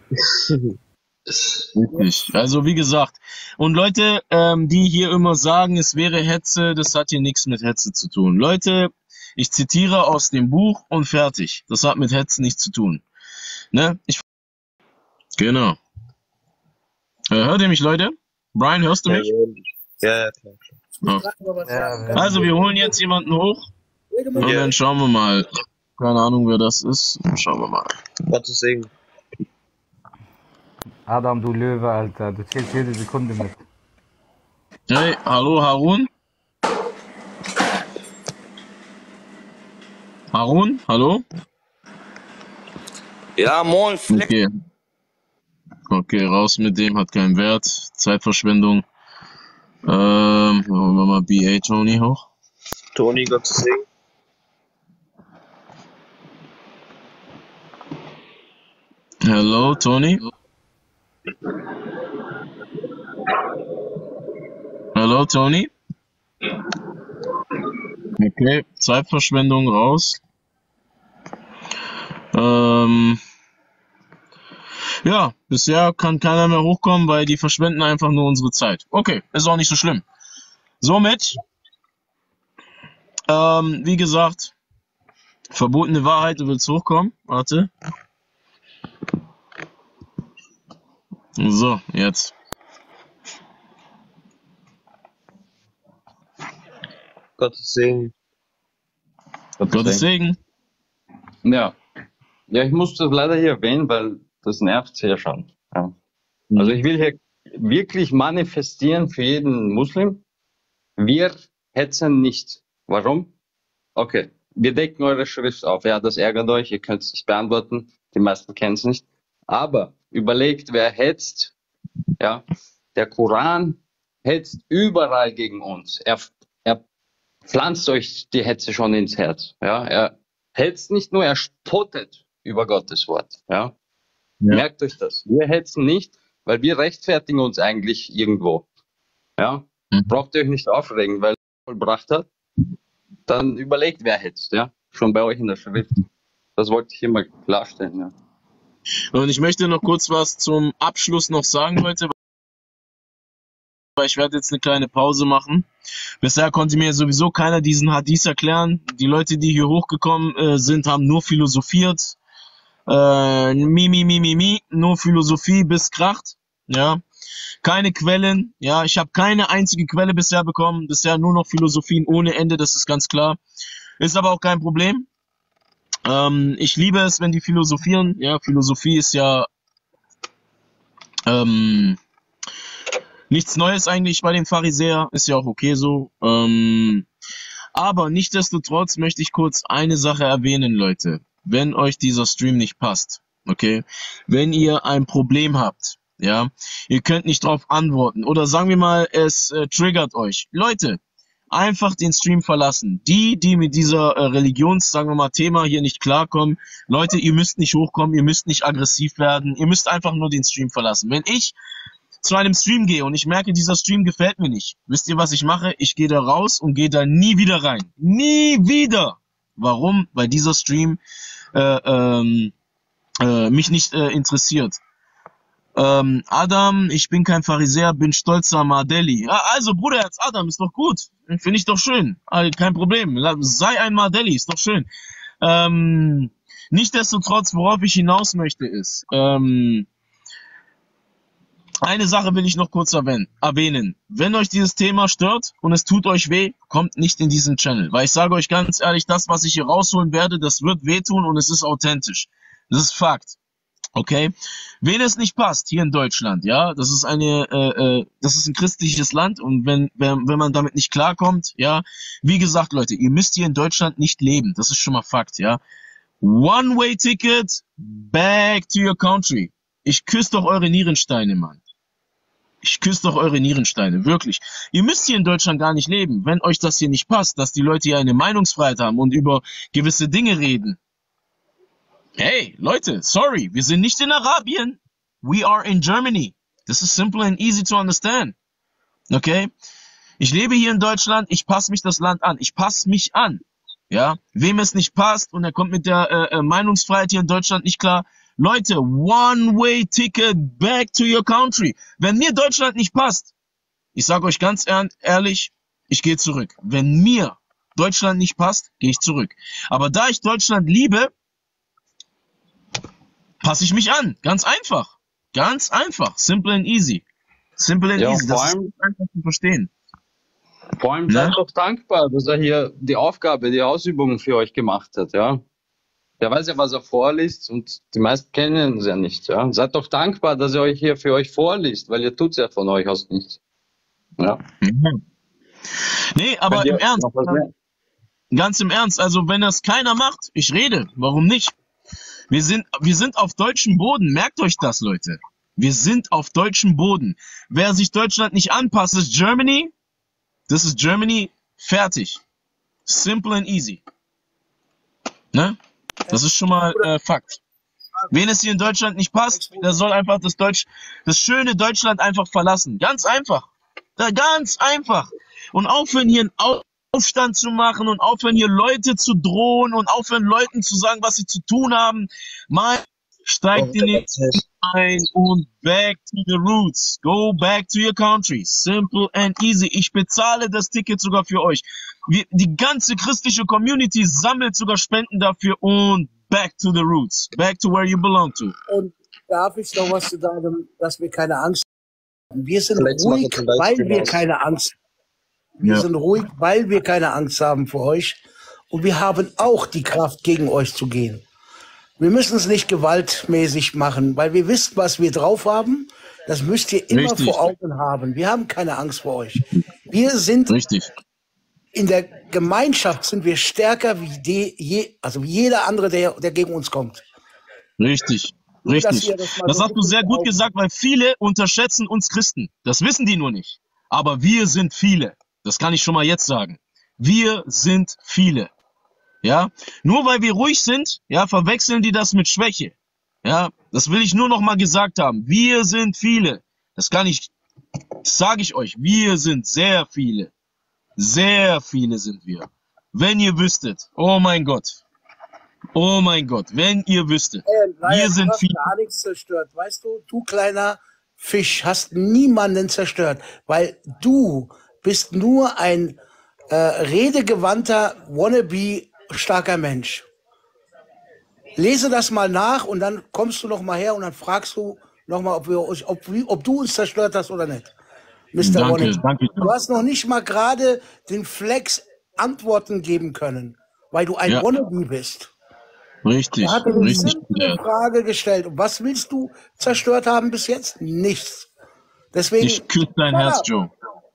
richtig. Also wie gesagt. Und Leute, ähm, die hier immer sagen, es wäre Hetze, das hat hier nichts mit Hetze zu tun. Leute, ich zitiere aus dem Buch und fertig. Das hat mit Hetze nichts zu tun. Ne? Ich, genau. Äh, hört ihr mich, Leute? Brian, hörst du Ja, mich? ja, ja, klar. Okay. Ja, Also wir holen jetzt jemanden hoch und Ja, dann schauen wir mal. Keine Ahnung, wer das ist. Schauen wir mal. Gottes Segen. Adam, du Löwe, Alter, du zählst jede Sekunde mit. Hey, hallo Harun? Harun, hallo? Ja, moin, Fleck. Okay. Okay, raus mit dem, hat keinen Wert. Zeitverschwendung. Ähm, holen wir mal B A Tony hoch. Toni, Gottes Segen. Hello, Tony. Hello, Tony. Okay, Zeitverschwendung raus. Ähm, ja, bisher kann keiner mehr hochkommen, weil die verschwenden einfach nur unsere Zeit. Okay, ist auch nicht so schlimm. Somit, ähm, wie gesagt, verbotene Wahrheit, du willst hochkommen? Warte. So, jetzt. Gottes Segen. Gottes Segen. Ja. Ja, ich muss das leider hier erwähnen, weil das nervt sehr schon. Ja. Also ich will hier wirklich manifestieren für jeden Muslim. Wir hetzen nicht. Warum? Okay. Wir decken eure Schrift auf. Ja, das ärgert euch. Ihr könnt es nicht beantworten. Die meisten kennen es nicht. Aber überlegt, wer hetzt. Ja. Der Koran hetzt überall gegen uns. Er, er pflanzt euch die Hetze schon ins Herz. Ja. Er hetzt nicht nur, er spottet über Gottes Wort. Ja. Ja. Merkt euch das. Wir hetzen nicht, weil wir rechtfertigen uns eigentlich irgendwo. Ja. Mhm. Braucht ihr euch nicht aufregen, weil er vollbracht hat. Dann überlegt, wer hetzt. Ja. Schon bei euch in der Schrift. Das wollte ich hier mal klarstellen. Ja. Und ich möchte noch kurz was zum Abschluss noch sagen, Leute. Weil ich werde jetzt eine kleine Pause machen. Bisher konnte mir sowieso keiner diesen Hadith erklären. Die Leute, die hier hochgekommen äh, sind, haben nur philosophiert. Äh, mi, mi, mi, mi, mi, nur Philosophie bis kracht. Ja. Keine Quellen. Ja, ich habe keine einzige Quelle bisher bekommen. Bisher nur noch Philosophien ohne Ende, das ist ganz klar. Ist aber auch kein Problem. Ähm, ich liebe es, wenn die philosophieren. Ja, Philosophie ist ja ähm, nichts Neues eigentlich bei den Pharisäern. Ist ja auch okay so. Ähm, aber nichtsdestotrotz möchte ich kurz eine Sache erwähnen, Leute. Wenn euch dieser Stream nicht passt, okay? Wenn ihr ein Problem habt, ja, ihr könnt nicht drauf antworten oder sagen wir mal, es äh, triggert euch. Leute, einfach den Stream verlassen. Die, die mit dieser äh, Religions, sagen wir mal, Thema hier nicht klarkommen, Leute, ihr müsst nicht hochkommen, ihr müsst nicht aggressiv werden, ihr müsst einfach nur den Stream verlassen. Wenn ich zu einem Stream gehe und ich merke, dieser Stream gefällt mir nicht, wisst ihr, was ich mache? Ich gehe da raus und gehe da nie wieder rein. Nie wieder! Warum? Weil dieser Stream äh, ähm, äh, mich nicht äh, interessiert. Ähm, Adam, ich bin kein Pharisäer, bin stolzer Madeli. Ja, also Bruderherz, Adam, ist doch gut. Finde ich doch schön. Also, kein Problem. Sei ein Madeli, ist doch schön. Ähm, Nichtsdestotrotz, worauf ich hinaus möchte, ist, ähm, eine Sache will ich noch kurz erwähnen, erwähnen. Wenn euch dieses Thema stört und es tut euch weh, kommt nicht in diesen Channel. Weil ich sage euch ganz ehrlich, das, was ich hier rausholen werde, das wird wehtun und es ist authentisch. Das ist Fakt. Okay? Wen es nicht passt, hier in Deutschland, ja, das ist eine, äh, äh, das ist ein christliches Land und wenn, wenn, wenn man damit nicht klarkommt, ja, wie gesagt, Leute, ihr müsst hier in Deutschland nicht leben. Das ist schon mal Fakt, ja. One-way-Ticket back to your country. Ich küsse doch eure Nierensteine, Mann. Ich küsse doch eure Nierensteine, wirklich. Ihr müsst hier in Deutschland gar nicht leben, wenn euch das hier nicht passt, dass die Leute hier eine Meinungsfreiheit haben und über gewisse Dinge reden. Hey, Leute, sorry, wir sind nicht in Arabien. We are in Germany. This is simple and easy to understand. Okay? Ich lebe hier in Deutschland, ich passe mich das Land an. Ich passe mich an. Ja? Wem es nicht passt und er kommt mit der äh, äh, Meinungsfreiheit hier in Deutschland nicht klar. Leute, One-Way-Ticket back to your country. Wenn mir Deutschland nicht passt, ich sage euch ganz ehrlich, ich gehe zurück. Wenn mir Deutschland nicht passt, gehe ich zurück. Aber da ich Deutschland liebe, passe ich mich an. Ganz einfach. Ganz einfach. Simple and easy. Simple and Ja, easy. vor Das ist allem, einfach zu verstehen. vor allem Ne? seid doch dankbar, dass er hier die Aufgabe, die Ausübung für euch gemacht hat, ja. Der weiß ja, was er vorliest und die meisten kennen es ja nicht, ja. Seid doch dankbar, dass er euch hier für euch vorliest, weil ihr tut's ja von euch aus nicht. Ja. Mhm. Nee, aber Könnt im ihr Ernst, noch was mehr? ganz im Ernst, also wenn das keiner macht, ich rede, warum nicht? Wir sind, wir sind auf deutschem Boden, merkt euch das, Leute. Wir sind auf deutschem Boden. Wer sich Deutschland nicht anpasst, ist Germany. Das ist Germany, fertig. Simple and easy. Ne? Das ist schon mal äh, Fakt. Wen es hier in Deutschland nicht passt, der soll einfach das Deutsch, das schöne Deutschland einfach verlassen. Ganz einfach. Da, ganz einfach. Und aufhören hier einen Au- Aufstand zu machen und aufhören hier Leute zu drohen und aufhören Leuten zu sagen, was sie zu tun haben. Mal steigt in den Zug ein und back to the roots. Go back to your country. Simple and easy. Ich bezahle das Ticket sogar für euch. Wir, die ganze christliche Community sammelt sogar Spenden dafür und back to the roots. Back to where you belong to. Und darf ich noch was zu sagen, dass wir keine Angst haben? Wir sind Vielleicht machen ruhig, wir zum weil Beispiel wir aus. keine Angst Wir Ja. sind ruhig, weil wir keine Angst haben vor euch. Und wir haben auch die Kraft, gegen euch zu gehen. Wir müssen es nicht gewaltmäßig machen, weil wir wissen, was wir drauf haben. Das müsst ihr immer Richtig. vor Augen haben. Wir haben keine Angst vor euch. Wir sind Richtig. in der Gemeinschaft sind wir stärker wie die, je, also wie jeder andere, der, der gegen uns kommt. Richtig. Nur, dass Richtig. ihr das mal Das so hast du wirklich sehr vor gut Augen gesagt, weil viele unterschätzen uns Christen. Das wissen die nur nicht. Aber wir sind viele. Das kann ich schon mal jetzt sagen. Wir sind viele. Ja, nur weil wir ruhig sind, ja, verwechseln die das mit Schwäche. Ja, das will ich nur noch mal gesagt haben. Wir sind viele. Das kann ich, das sage ich euch. Wir sind sehr viele. Sehr viele sind wir. Wenn ihr wüsstet, oh mein Gott. Oh mein Gott, wenn ihr wüsstet. Ryan, Ryan, Wir du sind hast viele. gar nichts zerstört. Weißt du, du kleiner Fisch hast niemanden zerstört, weil du bist nur ein äh, redegewandter, wannabe starker Mensch. Lese das mal nach und dann kommst du noch mal her und dann fragst du noch mal, ob, wir, uns- ob, wir- ob du uns zerstört hast oder nicht. Mister Danke, Wannabe. danke. Du hast noch nicht mal gerade den Flex Antworten geben können, weil du ein Ja, Wannabe bist. richtig, Er hat eine richtig. simple Frage gestellt. Und was willst du zerstört haben bis jetzt? Nichts. Deswegen, Ich küsse dein shut Herz, up. Joe.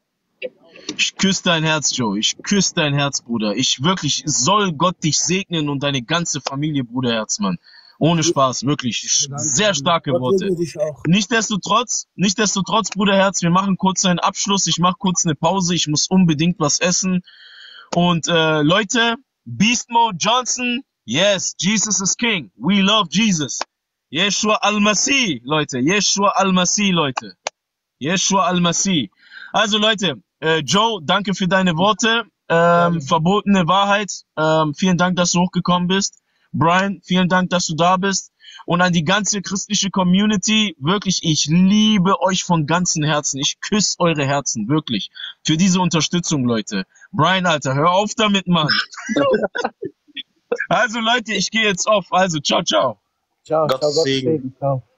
Ich küsse dein Herz, Joe. Ich küsse dein Herz, Bruder. Ich wirklich, soll Gott dich segnen und deine ganze Familie, Bruder Herzmann. Ohne Spaß, wirklich. Sehr starke Gott Worte. segne dich auch. Nichtsdestotrotz, nichtsdestotrotz, Bruder Herz, wir machen kurz einen Abschluss. Ich mache kurz eine Pause. Ich muss unbedingt was essen. Und äh, Leute, Beast Mode Johnson, yes, Jesus is King. We love Jesus. Yeshua Al-Masih, Leute. Yeshua Al-Masih, Leute. Yeshua Al-Masih. Also Leute, äh, Joe, danke für deine Worte. Ähm, verbotene Wahrheit. Ähm, vielen Dank, dass du hochgekommen bist. Brian, vielen Dank, dass du da bist. Und an die ganze christliche Community, wirklich, ich liebe euch von ganzem Herzen. Ich küsse eure Herzen, wirklich. Für diese Unterstützung, Leute. Brian, Alter, hör auf damit, Mann. Also Leute, ich gehe jetzt auf. Also, ciao, ciao. Ciao, Gottes ciao, Gottes Segen. Segen. Ciao.